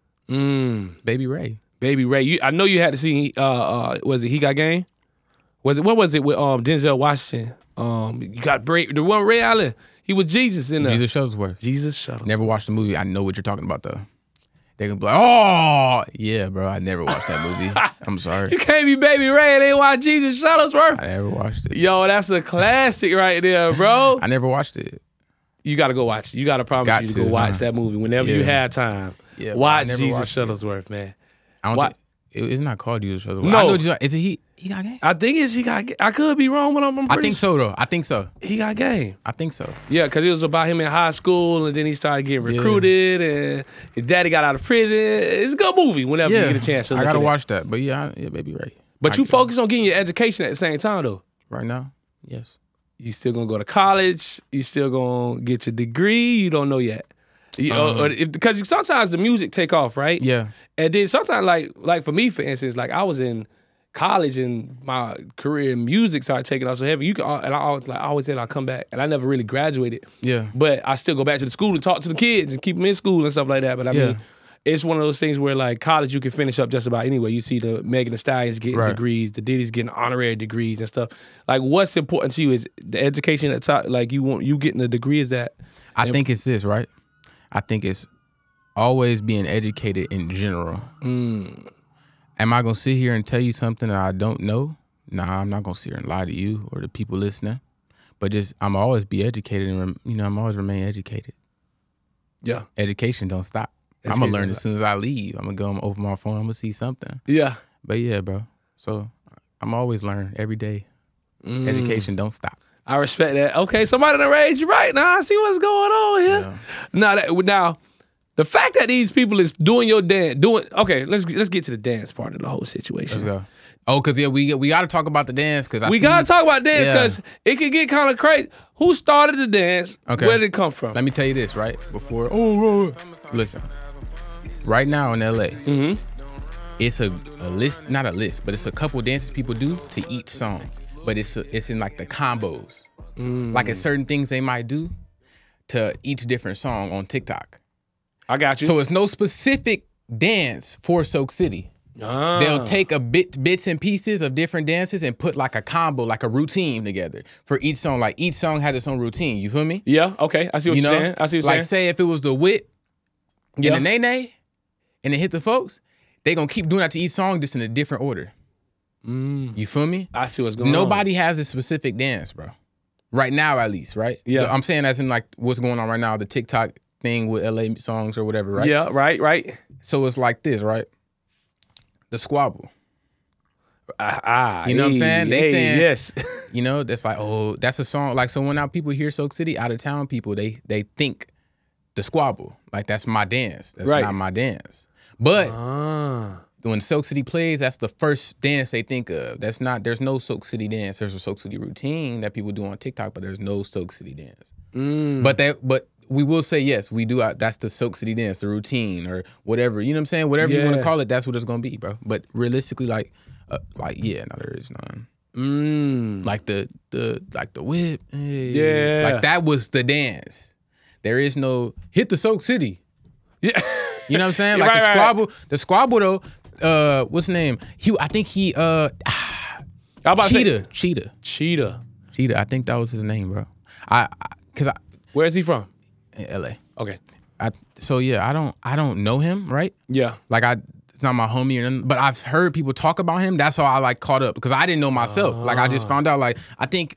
Baby Ray. Baby Ray. I know you had to see. Was it He Got Game? What was it with Denzel Washington? You got the one Ray Allen. He was Jesus in there. Jesus Shuttlesworth. Jesus Shuttlesworth. Never watched the movie. I know what you're talking about though. They gonna be like, oh yeah, bro. I never watched that movie. I'm sorry. You can't be Baby Ray and ain't watch Jesus Shuttlesworth. I never watched it. Yo, that's a classic right there, bro. I never watched it. You gotta go watch it. You gotta promise you to go watch that movie whenever you have time. Yeah, watch Jesus Shuttlesworth, man. I don't think it's not called Jesus Shuttlesworth. No, I know is it He Got Game? I think it's He Got Game. I could be wrong, but I'm pretty I think so though. I think so. He Got Game. I think so. Yeah, because it was about him in high school, and then he started getting recruited, and his daddy got out of prison. It's a good movie whenever you get a chance to look I gotta at watch that. But yeah, Baby Ray. But you focus on getting your education at the same time, though. Right now, yes. You still gonna go to college. You still gonna get your degree. You don't know yet. Because sometimes the music take off, right? Yeah. And then sometimes, like for me, for instance, like I was in college and my career in music started taking off so heavy. I always said I'll come back, and I never really graduated. Yeah. But I still go back to the school and talk to the kids and keep them in school and stuff like that. But I mean, it's one of those things where like college you can finish up just about anyway. You see the Megan Thee Stallions getting degrees, the Diddy's getting honorary degrees and stuff. Like what's important to you is the education at top. Like you getting a degree is that. I think it's this, right? I think it's always being educated in general. Am I gonna sit here and tell you something that I don't know? Nah, I'm not gonna sit here and lie to you or the people listening. But I'm always be educated and I'm always remain educated. Yeah. Education don't stop. I'm gonna learn as soon as I leave. I'm gonna open my phone, I'm gonna see something. Yeah. But yeah, bro. So I'm always learning every day. Education don't stop. I respect that. Okay, somebody done raised you right now. I see what's going on here. Yeah. Now, the fact that these people is doing your dance, okay, let's get to the dance part of the whole situation. Let's go. Oh, because we got to talk about the dance. We got to talk about dance because it can get kind of crazy. Who started the dance? Okay. Where did it come from? Let me tell you this, right? Listen, right now in LA, it's a list, not a list, but it's a couple dances people do to each song. But it's in like the combos. Like it's certain things they might do to each different song on TikTok. I got you. So it's no specific dance for Soak City. They'll take bits and pieces of different dances and put like a combo, like a routine together for each song. Like each song has its own routine. You feel me? Yeah. Okay. I see what you're saying. I see what you're saying. Like say if it was the Wit and the Nay Nay and it hit the folks, they gonna keep doing that to each song just in a different order. You feel me? I see what's going on. Nobody has a specific dance, bro. Right now, at least, right? Yeah. I'm saying as in like what's going on right now, the TikTok thing with LA songs or whatever, right? Yeah. Right. So it's like this, right? The squabble. You know what I'm saying? They saying, yes. You know, that's like, oh, that's a song. Like, so when now people hear Soak City, out of town people, they think the squabble. Like, that's my dance. That's not my dance. But when Soak City plays, that's the first dance they think of. That's not, there's no Soak City dance. There's a Soak City routine that people do on TikTok, but there's no Soak City dance. But we will say, yes, we do. That's the Soak City dance, the routine or whatever. You know what I'm saying? Whatever you want to call it, that's what it's going to be, bro. But realistically, yeah, no, there is none. Like the whip. Hey. Like that was the dance. There is no hit the Soak City. Yeah. You know what I'm saying? Like the squabble. Right. The squabble though, what's his name? I think he Cheetah. I think that was his name, bro. Where is he from? In LA. Okay. So yeah, I don't know him, right? Yeah. Like it's not my homie or nothing, but I've heard people talk about him. That's how I like caught up because I didn't know myself. Like I just found out. Like I think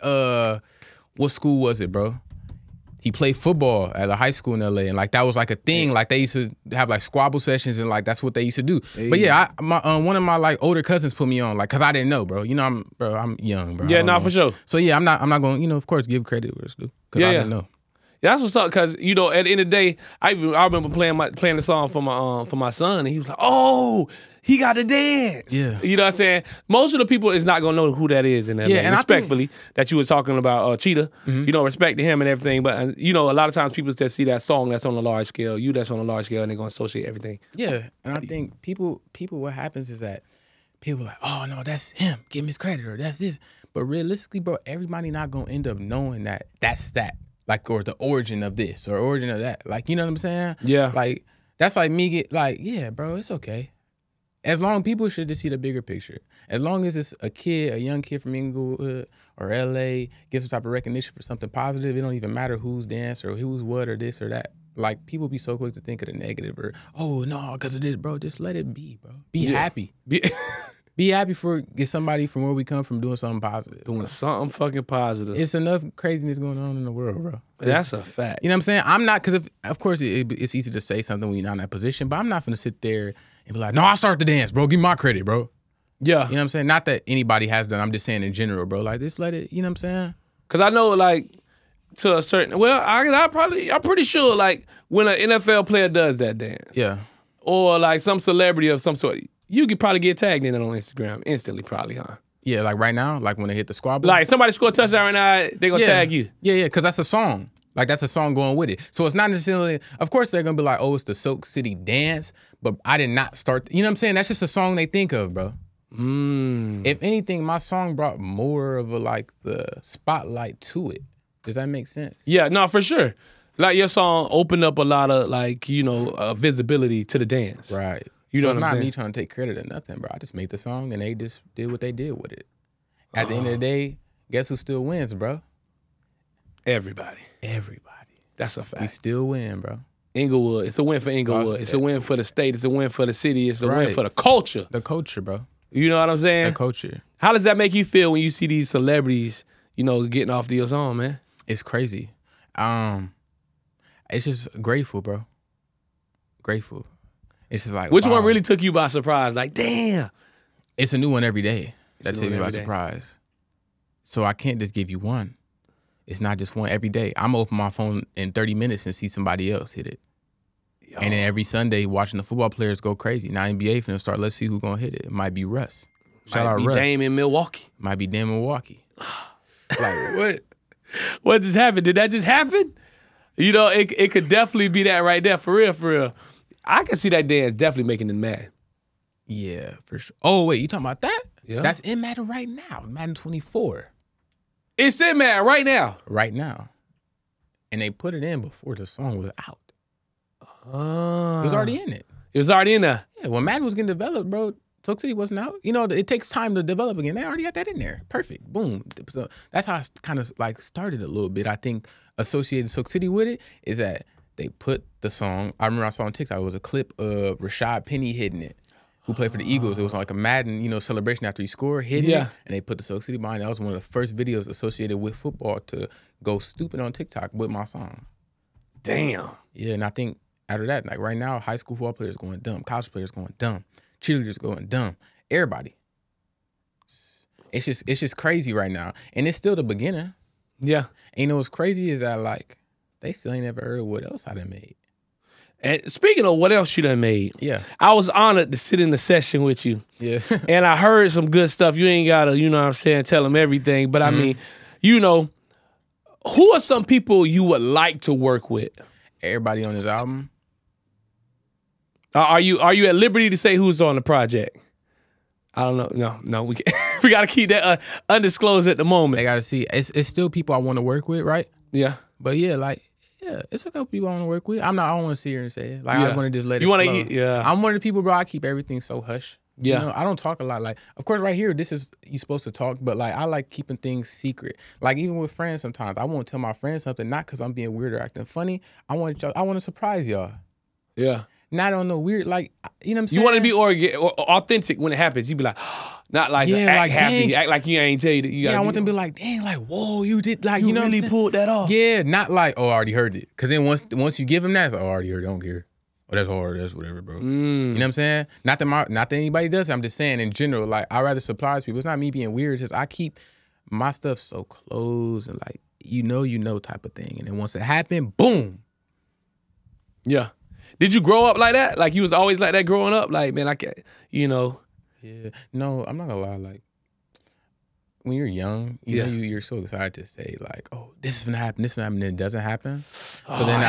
what school was it, bro? He played football at a high school in LA, and like that was like a thing. Like they used to have like squabble sessions, and like that's what they used to do. Hey. But yeah, one of my like older cousins put me on, like, cause I didn't know, bro. You know, I'm young, bro. Yeah, for sure. So yeah, I'm not going. You know, of course, give credit where it's due, cause I didn't know. Yeah, that's what's up. Cause you know, at the end of the day, I remember playing the song for my son, and he was like, "Oh, he got to dance." Yeah, you know what I'm saying. Most of the people is not gonna know who that is in that. Yeah, and respectfully, that you were talking about Cheetah, you know, respect to him and everything. But you know, a lot of times people just see that song that's on a large scale, you that's on a large scale, and they're gonna associate everything. Yeah, and I think people, what happens is that people are like, "Oh no, that's him. Give him his credit," or "That's this." But realistically, bro, everybody not gonna end up knowing that that's that. Like, or the origin of this or origin of that. Like, you know what I'm saying? Yeah. Like, that's like me get like, yeah, bro, it's okay. As long people should just see the bigger picture. As long as it's a young kid from Inglewood or LA gets some type of recognition for something positive, it don't even matter who's dance or who's what or this or that. Like, people be so quick to think of the negative or, oh, no, because of this, bro. Just let it be, bro. Be happy. Be happy for get somebody from where we come from doing something positive. Doing something fucking positive. It's enough craziness going on in the world, bro. That's a fact. You know what I'm saying? I'm not, because of course it's easy to say something when you're not in that position, but I'm not going to sit there and be like, no, I start the dance, bro. Give me my credit, bro. Yeah. You know what I'm saying? Not that anybody has done. I'm just saying in general, bro. Like, just let it, you know what I'm saying? Because I know, like, to a certain, well, I'm pretty sure, like, when an NFL player does that dance. Yeah. Or, like, some celebrity of some sort, you could probably get tagged in it on Instagram instantly, probably, huh? Yeah, like right now, like when they hit the squabble. Like somebody score a touchdown right now, they gonna tag you. Yeah, because that's a song. Like that's a song going with it. So it's not necessarily, of course they're gonna be like, oh, it's the Soak City dance, but I did not start, you know what I'm saying? That's just a song they think of, bro. If anything, my song brought more of a like the spotlight to it. Does that make sense? Yeah, no, for sure. Like your song opened up a lot of like, you know, visibility to the dance. Right. You know, so it's not me trying to take credit or nothing, bro. I just made the song and they just did what they did with it. At the end of the day, guess who still wins, bro? Everybody. That's a fact. We still win, bro. Inglewood. It's a win for Inglewood. It's a win for the state. It's a win for the city. It's a win for the culture. The culture, bro. You know what I'm saying? The culture. How does that make you feel when you see these celebrities, you know, getting off your song, man? It's crazy. It's just grateful, bro. Grateful. It's just like, which one really took you by surprise? Like, damn. It's a new one every day that took me by surprise. So I can't just give you one. It's not just one every day. I'm gonna open my phone in 30 minutes and see somebody else hit it. Yo. And then every Sunday, watching the football players go crazy. Now NBA finna start, let's see who's gonna hit it. It might be Russ. Shout out Russ. Might be Dame in Milwaukee. Might be Dame in Milwaukee. Like, what? What just happened? Did that just happen? You know, it could definitely be that right there, for real, for real. I can see that dance definitely making them mad. Yeah, for sure. Oh, wait, you talking about that? Yeah. That's in Madden right now. Madden 24. It's in Madden right now. Right now. And they put it in before the song was out. It was already in it. It was already in there. Yeah, when Madden was getting developed, bro, Talk City wasn't out. You know, it takes time to develop again. They already got that in there. Perfect. Boom. So that's how I kind of like started a little bit. I think associated Talk City with it is that they put the song. I remember I saw on TikTok, it was a clip of Rashad Penny hitting it, who played for the Eagles. It was like a Madden, you know, celebration after he scored, hitting it, and they put the Talk City behind it. That was one of the first videos associated with football to go stupid on TikTok with my song. Damn. Yeah, and I think after that, like right now, high school football players going dumb, college players going dumb, cheerleaders going dumb, everybody. It's just crazy right now, and it's still the beginning. Yeah. And you know what's crazy is that like they still ain't never heard what else I done made. And speaking of what else you done made, I was honored to sit in the session with you. Yeah. And I heard some good stuff. You ain't gotta, you know what I'm saying, tell them everything. But I mean, you know, who are some people you would like to work with? Everybody on this album. Are you at liberty to say who's on the project? I don't know. No, we can't. We got to keep that undisclosed at the moment. They got to see. It's still people I want to work with, right? Yeah. But yeah, like, yeah, it's a couple people I want to work with. I don't want to sit here and say it. Like, I want to just let it flow. Yeah. I'm one of the people, bro, I keep everything so hush. Yeah. You know, I don't talk a lot. Like, of course, right here, this is, you supposed to talk, but like, I like keeping things secret. Like, even with friends sometimes, I won't tell my friends something, not because I'm being weird or acting funny. I want to surprise y'all. Yeah. Not on no weird, like, you know what I'm saying? You want to be authentic when it happens. You be like, not like act happy, act like you ain't tell you that you got. Yeah, I want them to be like, dang, like, whoa, you did, like, you know really pulled that off. Yeah, not like, oh, I already heard it. Because then once you give them that, it's like, oh, I already heard it, I don't care. Oh, that's hard, that's whatever, bro. You know what I'm saying? Not that anybody does it, I'm just saying in general, like, I rather surprise people. It's not me being weird, it's just I keep my stuff so close and like, you know type of thing. And then once it happened, boom. Yeah. Did you grow up like that? Like you was always like that growing up? Like, man, I can't, you know. Yeah. No, I'm not gonna lie. Like, when you're young, you know, you're so excited to say, like, oh, this is gonna happen, and it doesn't happen. So then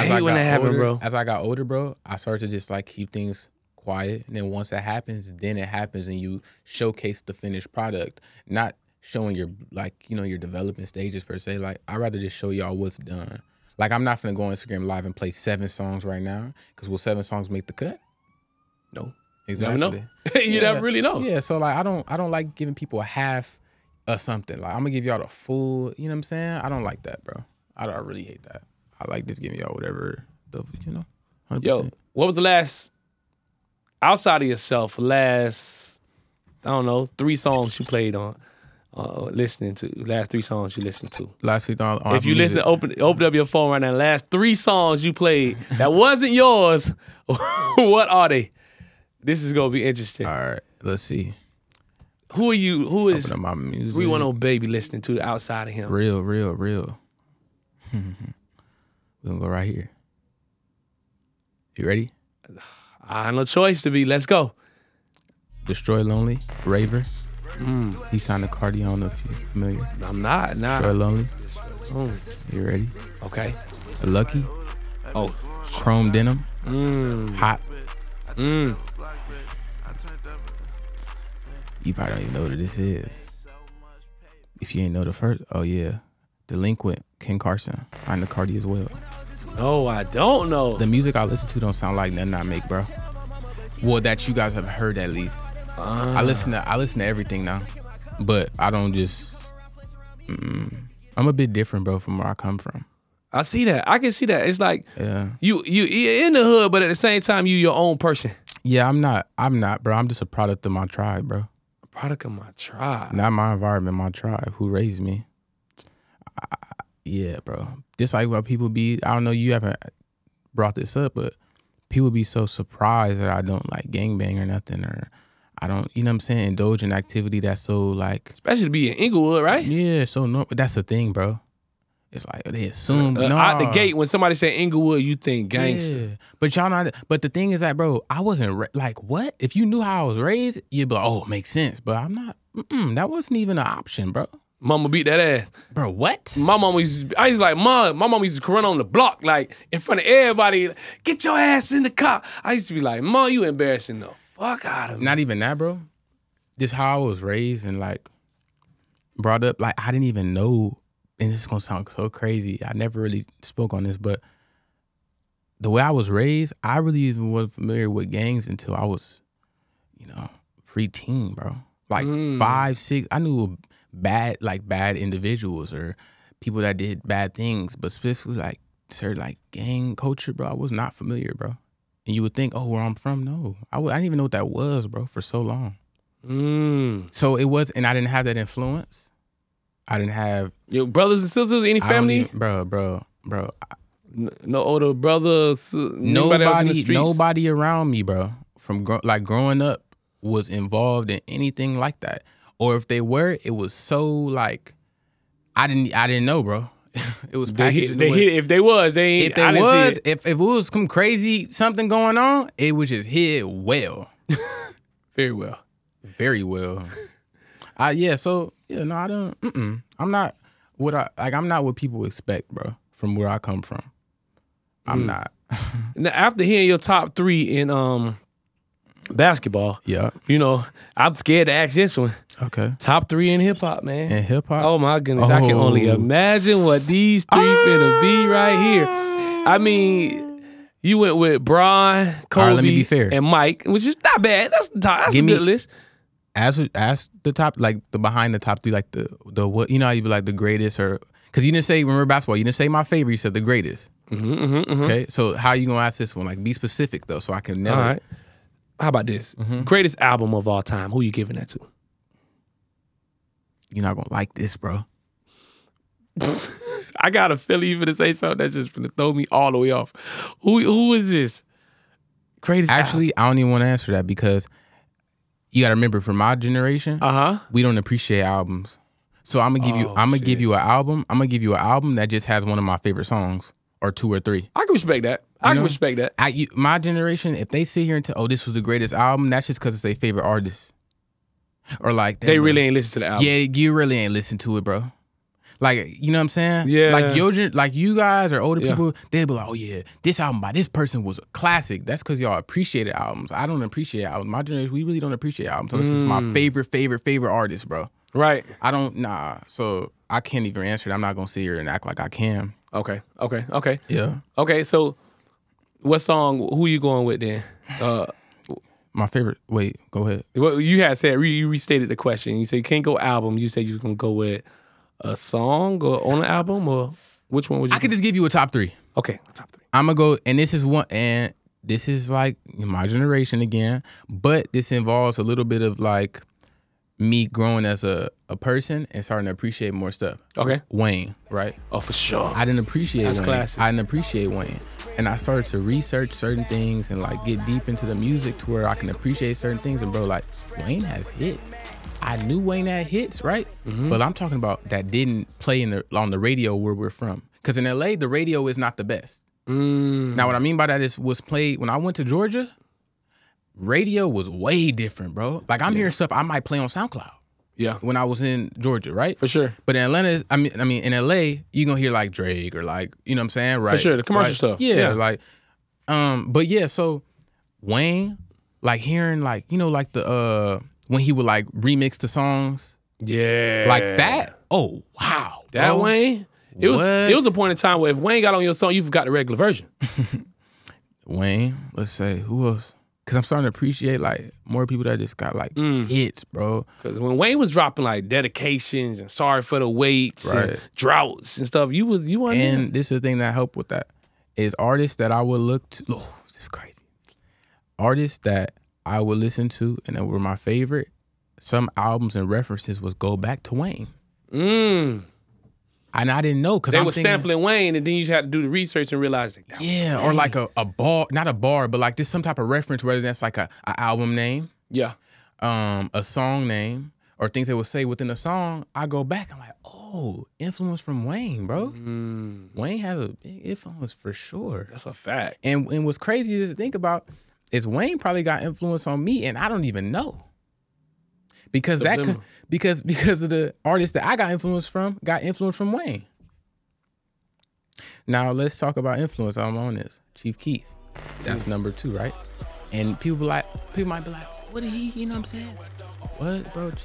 as I got older, bro, I started to just like keep things quiet. And then once that happens, then it happens and you showcase the finished product, not showing your, like, you know, your developing stages per se. Like, I'd rather just show y'all what's done. Like, I'm not finna go on Instagram Live and play 7 songs right now, because will 7 songs make the cut? No. Exactly. You never know. You never really know. Yeah, so like I don't like giving people a half of something. Like, I'm gonna give y'all the full, you know what I'm saying? I don't like that, bro. I really hate that. I like just giving y'all whatever, you know, 100%. Yo, what was the last, outside of yourself, I don't know, 3 songs you played on? Listening to last 3 songs you listened to. Last week on if you listen, open up your phone right now. Last 3 songs you played that wasn't yours. What are they? This is gonna be interesting. All right, let's see. Who are you? Who is 310Babii listening to outside of him? Real. We're gonna go right here. You ready? I have no choice to be. Let's go. Destroy Lonely, Raver. He signed to Cardi. I don't know if you're familiar. I'm not. Nah. Destroy Lonely. You ready? Okay. Lucky. Oh. Chrome Denim. Hot. You probably don't even know what this is. If you ain't know the first, oh yeah. Delinquent, Ken Carson. Signed to Cardi as well. No, I don't know. The music I listen to don't sound like nothing I make, bro. Well, that you guys have heard at least. I listen to everything now, but I don't just. I'm a bit different, bro, from where I come from. I see that. I can see that. It's like you're in the hood, but at the same time, you your own person. Yeah, I'm not, bro. I'm just a product of my tribe, bro. A product of my tribe. Not my environment, my tribe. Who raised me? Yeah, bro. Just like what people be. I don't know. You haven't brought this up, but people be so surprised that I don't like gangbang or nothing, or I don't, you know what I'm saying, indulge in activity that's so like, especially to be in Inglewood, right? Yeah, so no, that's the thing, bro. It's like they assume out the gate when somebody say Inglewood, you think gangster. Yeah. But y'all not. But the thing is that, bro, I wasn't like what? If you knew how I was raised, you'd be like, oh, it makes sense. But I'm not. That wasn't even an option, bro. Mama beat that ass. Bro, what? My mama used to, I used to like, Mom, my mama used to run on the block, like, in front of everybody, get your ass in the car. I used to be like, Mom, you embarrassing the fuck out of me. Not even that, bro. Just how I was raised and like brought up. Like I didn't even know, and this is gonna sound so crazy. I never really spoke on this, but the way I was raised, I really even wasn't familiar with gangs until I was, you know, preteen, bro. Like 5, 6. I knew bad individuals or people that did bad things, but specifically like certain like gang culture, bro. I was not familiar, bro. And you would think, oh, where I'm from, no, I didn't even know what that was, bro, for so long. So it was, and I didn't have that influence. I didn't have your brothers and sisters, any family, bro. No older brothers, nobody around me, bro. From growing up was involved in anything like that, or if they were, it was so like I didn't know, bro. It was packaged. If it was some crazy something going on, it would just hit well, very well. Very well. I don't. I'm not what people expect, bro. From where I come from, I'm not. Now, after hearing your top 3 in basketball, yeah, you know, I'm scared to ask this one. Okay, top 3 in hip hop, man. In hip hop, oh my goodness, I can only imagine what these 3 finna be right here. I mean. You went with Bron, Kobe, right, let me be fair. And Mike, which is not bad. That's a good list. As the top, like the behind the top 3, like the what, you know how you be like the greatest, or because you didn't say, remember basketball, you didn't say my favorite, you said the greatest. Okay, so how you gonna ask this one? Like be specific though, so I can never. All right. How about this? Greatest album of all time. Who you giving that to? You're not gonna like this, bro. I got a feeling you finna say something that's just finna throw me all the way off. Who is this? Greatest Actually, album? I don't even want to answer that because you gotta remember, for my generation, we don't appreciate albums. So I'm gonna give you an album. I'm gonna give you an album that just has one of my favorite songs, or 2 or 3. I can respect that. I can respect that. My generation, if they sit here and tell, oh, this was the greatest album, that's just because it's their favorite artist. Or like they really ain't listen to the album. Yeah, you really ain't listen to it, bro. Like, you know what I'm saying? Yeah. Like you guys or older people, they'll be like, oh yeah, this album by this person was a classic. That's because y'all appreciated albums. I don't appreciate albums. My generation, we really don't appreciate albums. So this is my favorite artist, bro. Right. So I can't even answer it. I'm not gonna sit here and act like I can. Okay. Yeah. Okay, so what song, who you going with then? My favorite, wait, go ahead. What you had said, you restated the question. You said you can't go album. You said you was gonna go with a song or on an album, or which one would you? I could just give you a top 3. Okay, top 3. I'm gonna go, and this is one, and this is like my generation again, but this involves a little bit of like me growing as a person and starting to appreciate more stuff. Okay. Wayne, right? Oh, for sure. I didn't appreciate That's Wayne. classic. I didn't appreciate Wayne. And I started to research certain things and like get deep into the music to where I can appreciate certain things. And bro, like Wayne has hits. I knew Wayne had hits, right? But I'm talking about that didn't play on the radio where we're from. Because in LA, the radio is not the best. Now, what I mean by that is was played when I went to Georgia. Radio was way different, bro. Like I'm hearing stuff I might play on SoundCloud. Yeah. When I was in Georgia, right? For sure. But in Atlanta, I mean in LA, you gonna hear like Drake or like, you know what I'm saying? Right. For sure, the commercial stuff. Yeah, like but yeah, so Wayne, like hearing like, you know, like the when he would like remix the songs. Yeah. Like that. Oh, wow. That bro. Wayne? It was a point in time where if Wayne got on your song, you forgot the regular version. Wayne, let's say, who else? Because I'm starting to appreciate like more people that just got like hits, bro. Because when Wayne was dropping like dedications and sorry for the waits and droughts and stuff, you weren't And there. this is the thing that helped with that is artists that I would look to. Oh, this is crazy. Artists that I would listen to and that were my favorite. Some albums and references was go back to Wayne. And I didn't know because they were sampling Wayne, and then you had to do the research and realize that. Yeah, or like a bar, not a bar, but like this some type of reference, whether that's like a album name, a song name, or things they would say within a song. I go back and like, oh, influence from Wayne, bro. Wayne has a big influence for sure. That's a fact. And what's crazy to think about is Wayne probably got influence on me, and I don't even know. Because because of the artists that I got influence from Wayne. Now let's talk about influence. I'm on this. Chief Keef. That's number 2, right? And people might be like, what did he, you know what I'm saying? What, bro?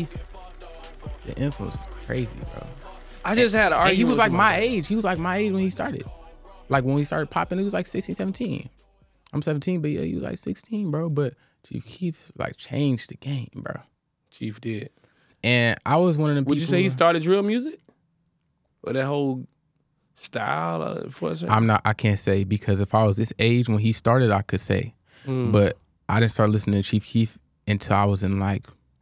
The influence is crazy, bro. I just had an argument. He was like my age. He was like my age when he started. Like when he started popping, he was like 16, 17. I'm 17, but yeah, he was like 16, bro. But Chief Keef like changed the game, bro. Chief did. And I was one of them people. Would you say he started drill music? Or that whole style? I can't say, because if I was this age when he started, I could say. But I didn't start listening to Chief Keef until I was in like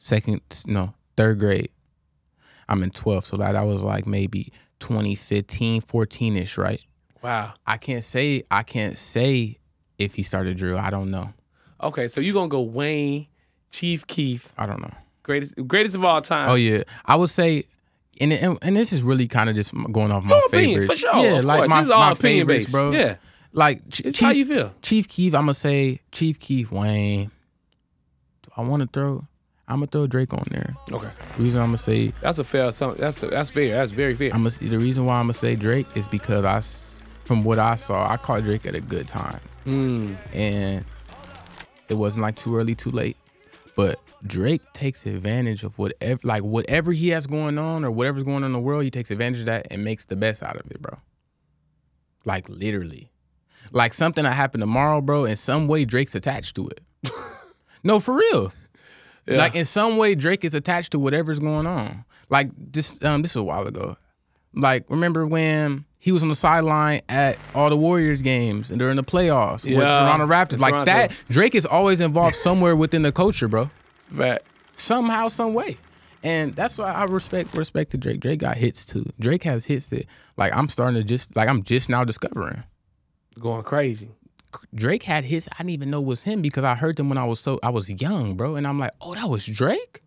third grade. I'm in 12th, so that was like maybe 2015, 14-ish, right? Wow. I can't say if he started drill. I don't know. Okay, so you're gonna go Wayne, Chief Keef. I don't know. Greatest of all time. Oh yeah, I would say, and this is really kind of just going off my favorites. For sure. Yeah, like my, this is all my opinion favorites, based, bro. Yeah. Like Chief, how you feel? Chief Keef, I'm gonna say Chief Keef, Wayne. I'm gonna throw Drake on there. Okay. The reason I'm gonna say that's fair. That's fair. That's very fair. The reason why I'm gonna say Drake is because from what I saw, I caught Drake at a good time, and it wasn't like too early, too late. But Drake takes advantage of whatever he has going on or whatever's going on in the world. He takes advantage of that and makes the best out of it, bro. Like literally. Like something that happened tomorrow, bro, in some way Drake's attached to it. No, for real. Yeah. Like in some way Drake is attached to whatever's going on. Like this is a while ago. Like remember when he was on the sideline at all the Warriors games and during the playoffs with Toronto Raptors. Like that, Drake is always involved somewhere within the culture, bro. It's a fact. Somehow, some way. And that's why I respect to Drake. Drake got hits too. Drake has hits that I'm just now discovering. Going crazy. Drake had hits I didn't even know was him because I heard them when I was young, bro. And I'm like, oh, that was Drake?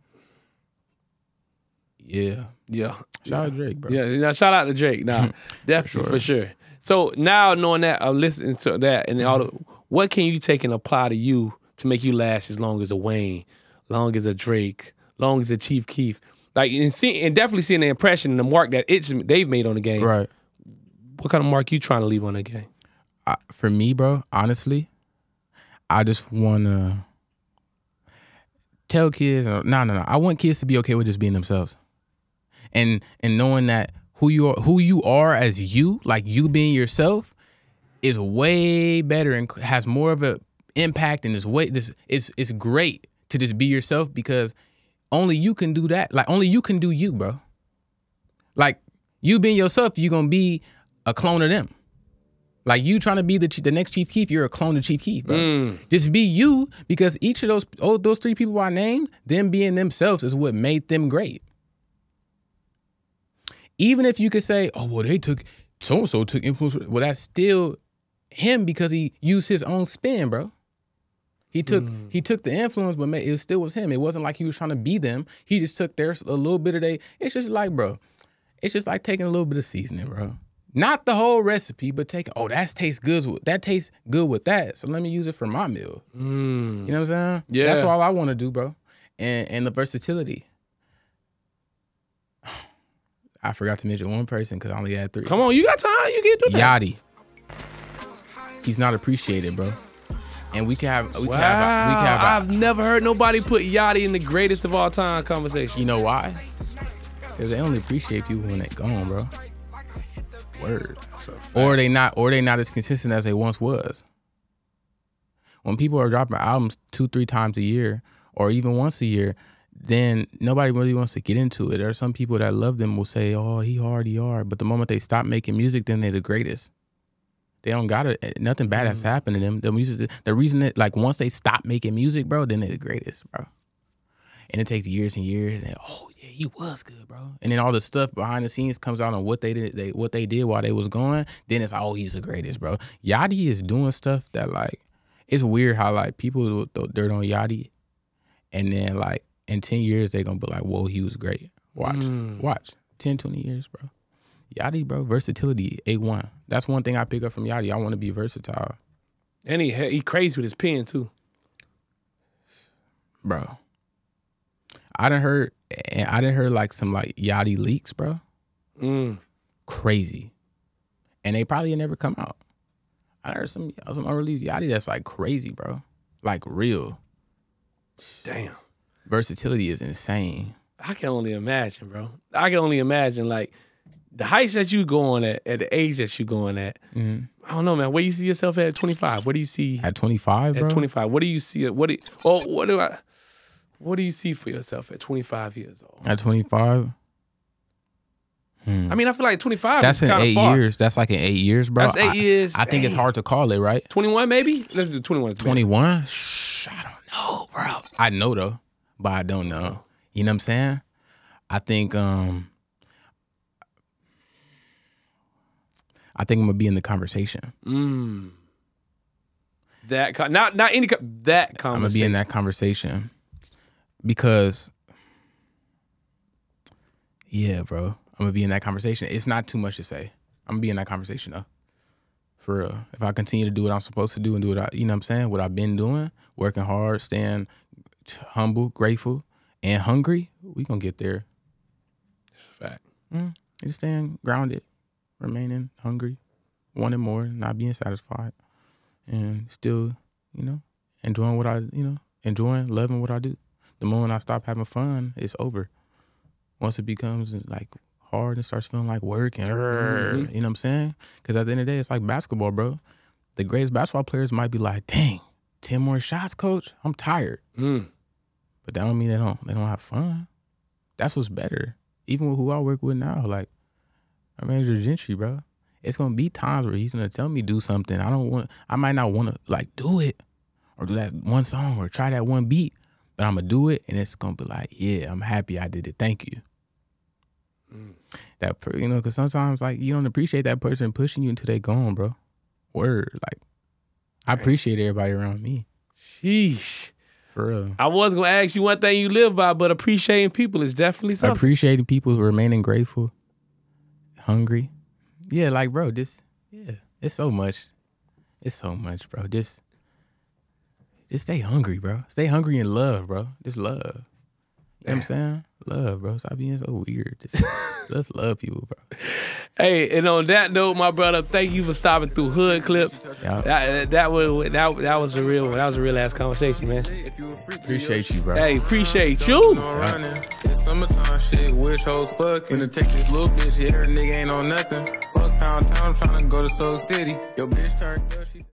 Yeah. Yeah. Shout out to Drake, bro. Yeah, shout out to Drake. Nah, definitely, for sure. So now knowing that, listening to that, and what can you take and apply to you to make you last as long as a Wayne, long as a Drake, long as a Chief Keef? Like, and definitely seeing the impression and the mark that they've made on the game. Right. What kind of mark you trying to leave on the game? For me, bro, honestly, I just want to tell kids, no. I want kids to be okay with just being themselves. And knowing that who you are as you, like you being yourself, is way better and has more of an impact, and it's great to just be yourself, because only you can do that. Like only you can do you, bro. Like you being yourself, you're gonna be a clone of them. Like you trying to be the next Chief Keef, you're a clone of Chief Keef, bro. Just be you, because each of those three people I named, them being themselves is what made them great. Even if you could say, oh, well, so-and-so took influence. Well, that's still him because he used his own spin, bro. He took the influence, but it still was him. It wasn't like he was trying to be them. He just took a little bit of it's just like, bro, it's just like taking a little bit of seasoning, bro. Not the whole recipe, but that tastes good with that. So let me use it for my meal. You know what I'm saying? Yeah. That's all I want to do, bro. And the versatility. I forgot to mention one person because I only had 3. Come on, you got time. You can do that. Yachty. He's not appreciated, bro. And we can have. I've never heard nobody put Yachty in the greatest of all time conversation. You know why? Because they only appreciate people when they're gone, bro. Word. Or they not as consistent as they once was. When people are dropping albums 2-3 times a year, or even once a year, then nobody really wants to get into it. There are some people that love them will say, oh, he hard. But the moment they stop making music, then they're the greatest. They don't got it. Nothing bad has happened to them. The reason that, like, once they stop making music, bro, then they're the greatest, bro. And it takes years and years. And, oh, yeah, he was good, bro. And then all the stuff behind the scenes comes out on what they did while they was going. Then it's, oh, he's the greatest, bro. Yachty is doing stuff that, like, it's weird how, like, people will throw dirt on Yachty. And then, like, in 10 years, they're going to be like, whoa, he was great. Watch. 10, 20 years, bro. Yachty, bro, versatility, A1. That's one thing I pick up from Yachty. I want to be versatile. And he crazy with his pen, too. Bro. I done heard like some like Yachty leaks, bro. Crazy. And they probably never come out. I heard some unreleased Yachty that's like crazy, bro. Like real. Damn. Versatility is insane. I can only imagine, bro. I can only imagine, like, the heights that you going at the age that you going at. I don't know, man. Where you see yourself at 25? What do you see at 25? At 25, what do you see? What do you see for yourself at 25 years old? At 25? I mean, I feel like 25 that's is in 8 far. years. That's like in 8 years, bro. That's 8 years. I think it's hard to call it, right? 21 maybe? Let's do 21. 21? Shh, I don't know, bro. I know though, but I don't know. You know what I'm saying? I think I'm gonna be in the conversation. That not any that conversation. I'm gonna be in that conversation because, yeah, bro. I'm gonna be in that conversation. It's not too much to say. I'm gonna be in that conversation though, for real. If I continue to do what I'm supposed to do and do what you know what I'm saying, what I've been doing, working hard, staying humble, grateful, and hungry, we gonna get there. It's a fact. Just staying grounded, remaining hungry, wanting more, not being satisfied, and still, you know, enjoying what I, loving what I do. The moment I stop having fun, it's over. Once it becomes like hard and starts feeling like work and, you know what I'm saying? Because at the end of the day, it's like basketball, bro. The greatest basketball players might be like, dang, 10 more shots, coach. I'm tired. But that don't mean they don't have fun. That's what's better. Even with who I work with now, like our manager Gentry, bro. It's gonna be times where he's gonna tell me do something. I might not wanna like do it or do that one song or try that one beat, but I'm gonna do it and it's gonna be like, yeah, I'm happy I did it. Thank you. That because sometimes like you don't appreciate that person pushing you until they gone, bro. Word, like I appreciate everybody around me. Sheesh. For real. I was gonna ask you one thing you live by, but appreciating people is definitely something. Appreciating people, remaining grateful, hungry. Yeah, like bro, it's so much. It's so much, bro. Just stay hungry, bro. Stay hungry and love, bro. Just love. You know what I'm saying? Love, bro. Stop being so weird. Let's love people, bro. Hey, and on that note, my brother, thank you for stopping through HoodClips. That was a real one. That was a real ass conversation, man. Appreciate you, bro. Hey, appreciate you. Summertime shit, wish hoes fucking. Gonna take this little bitch here, nigga ain't on nothing. Fuck pound town, tryna go to Soul City. Your bitch turned up, she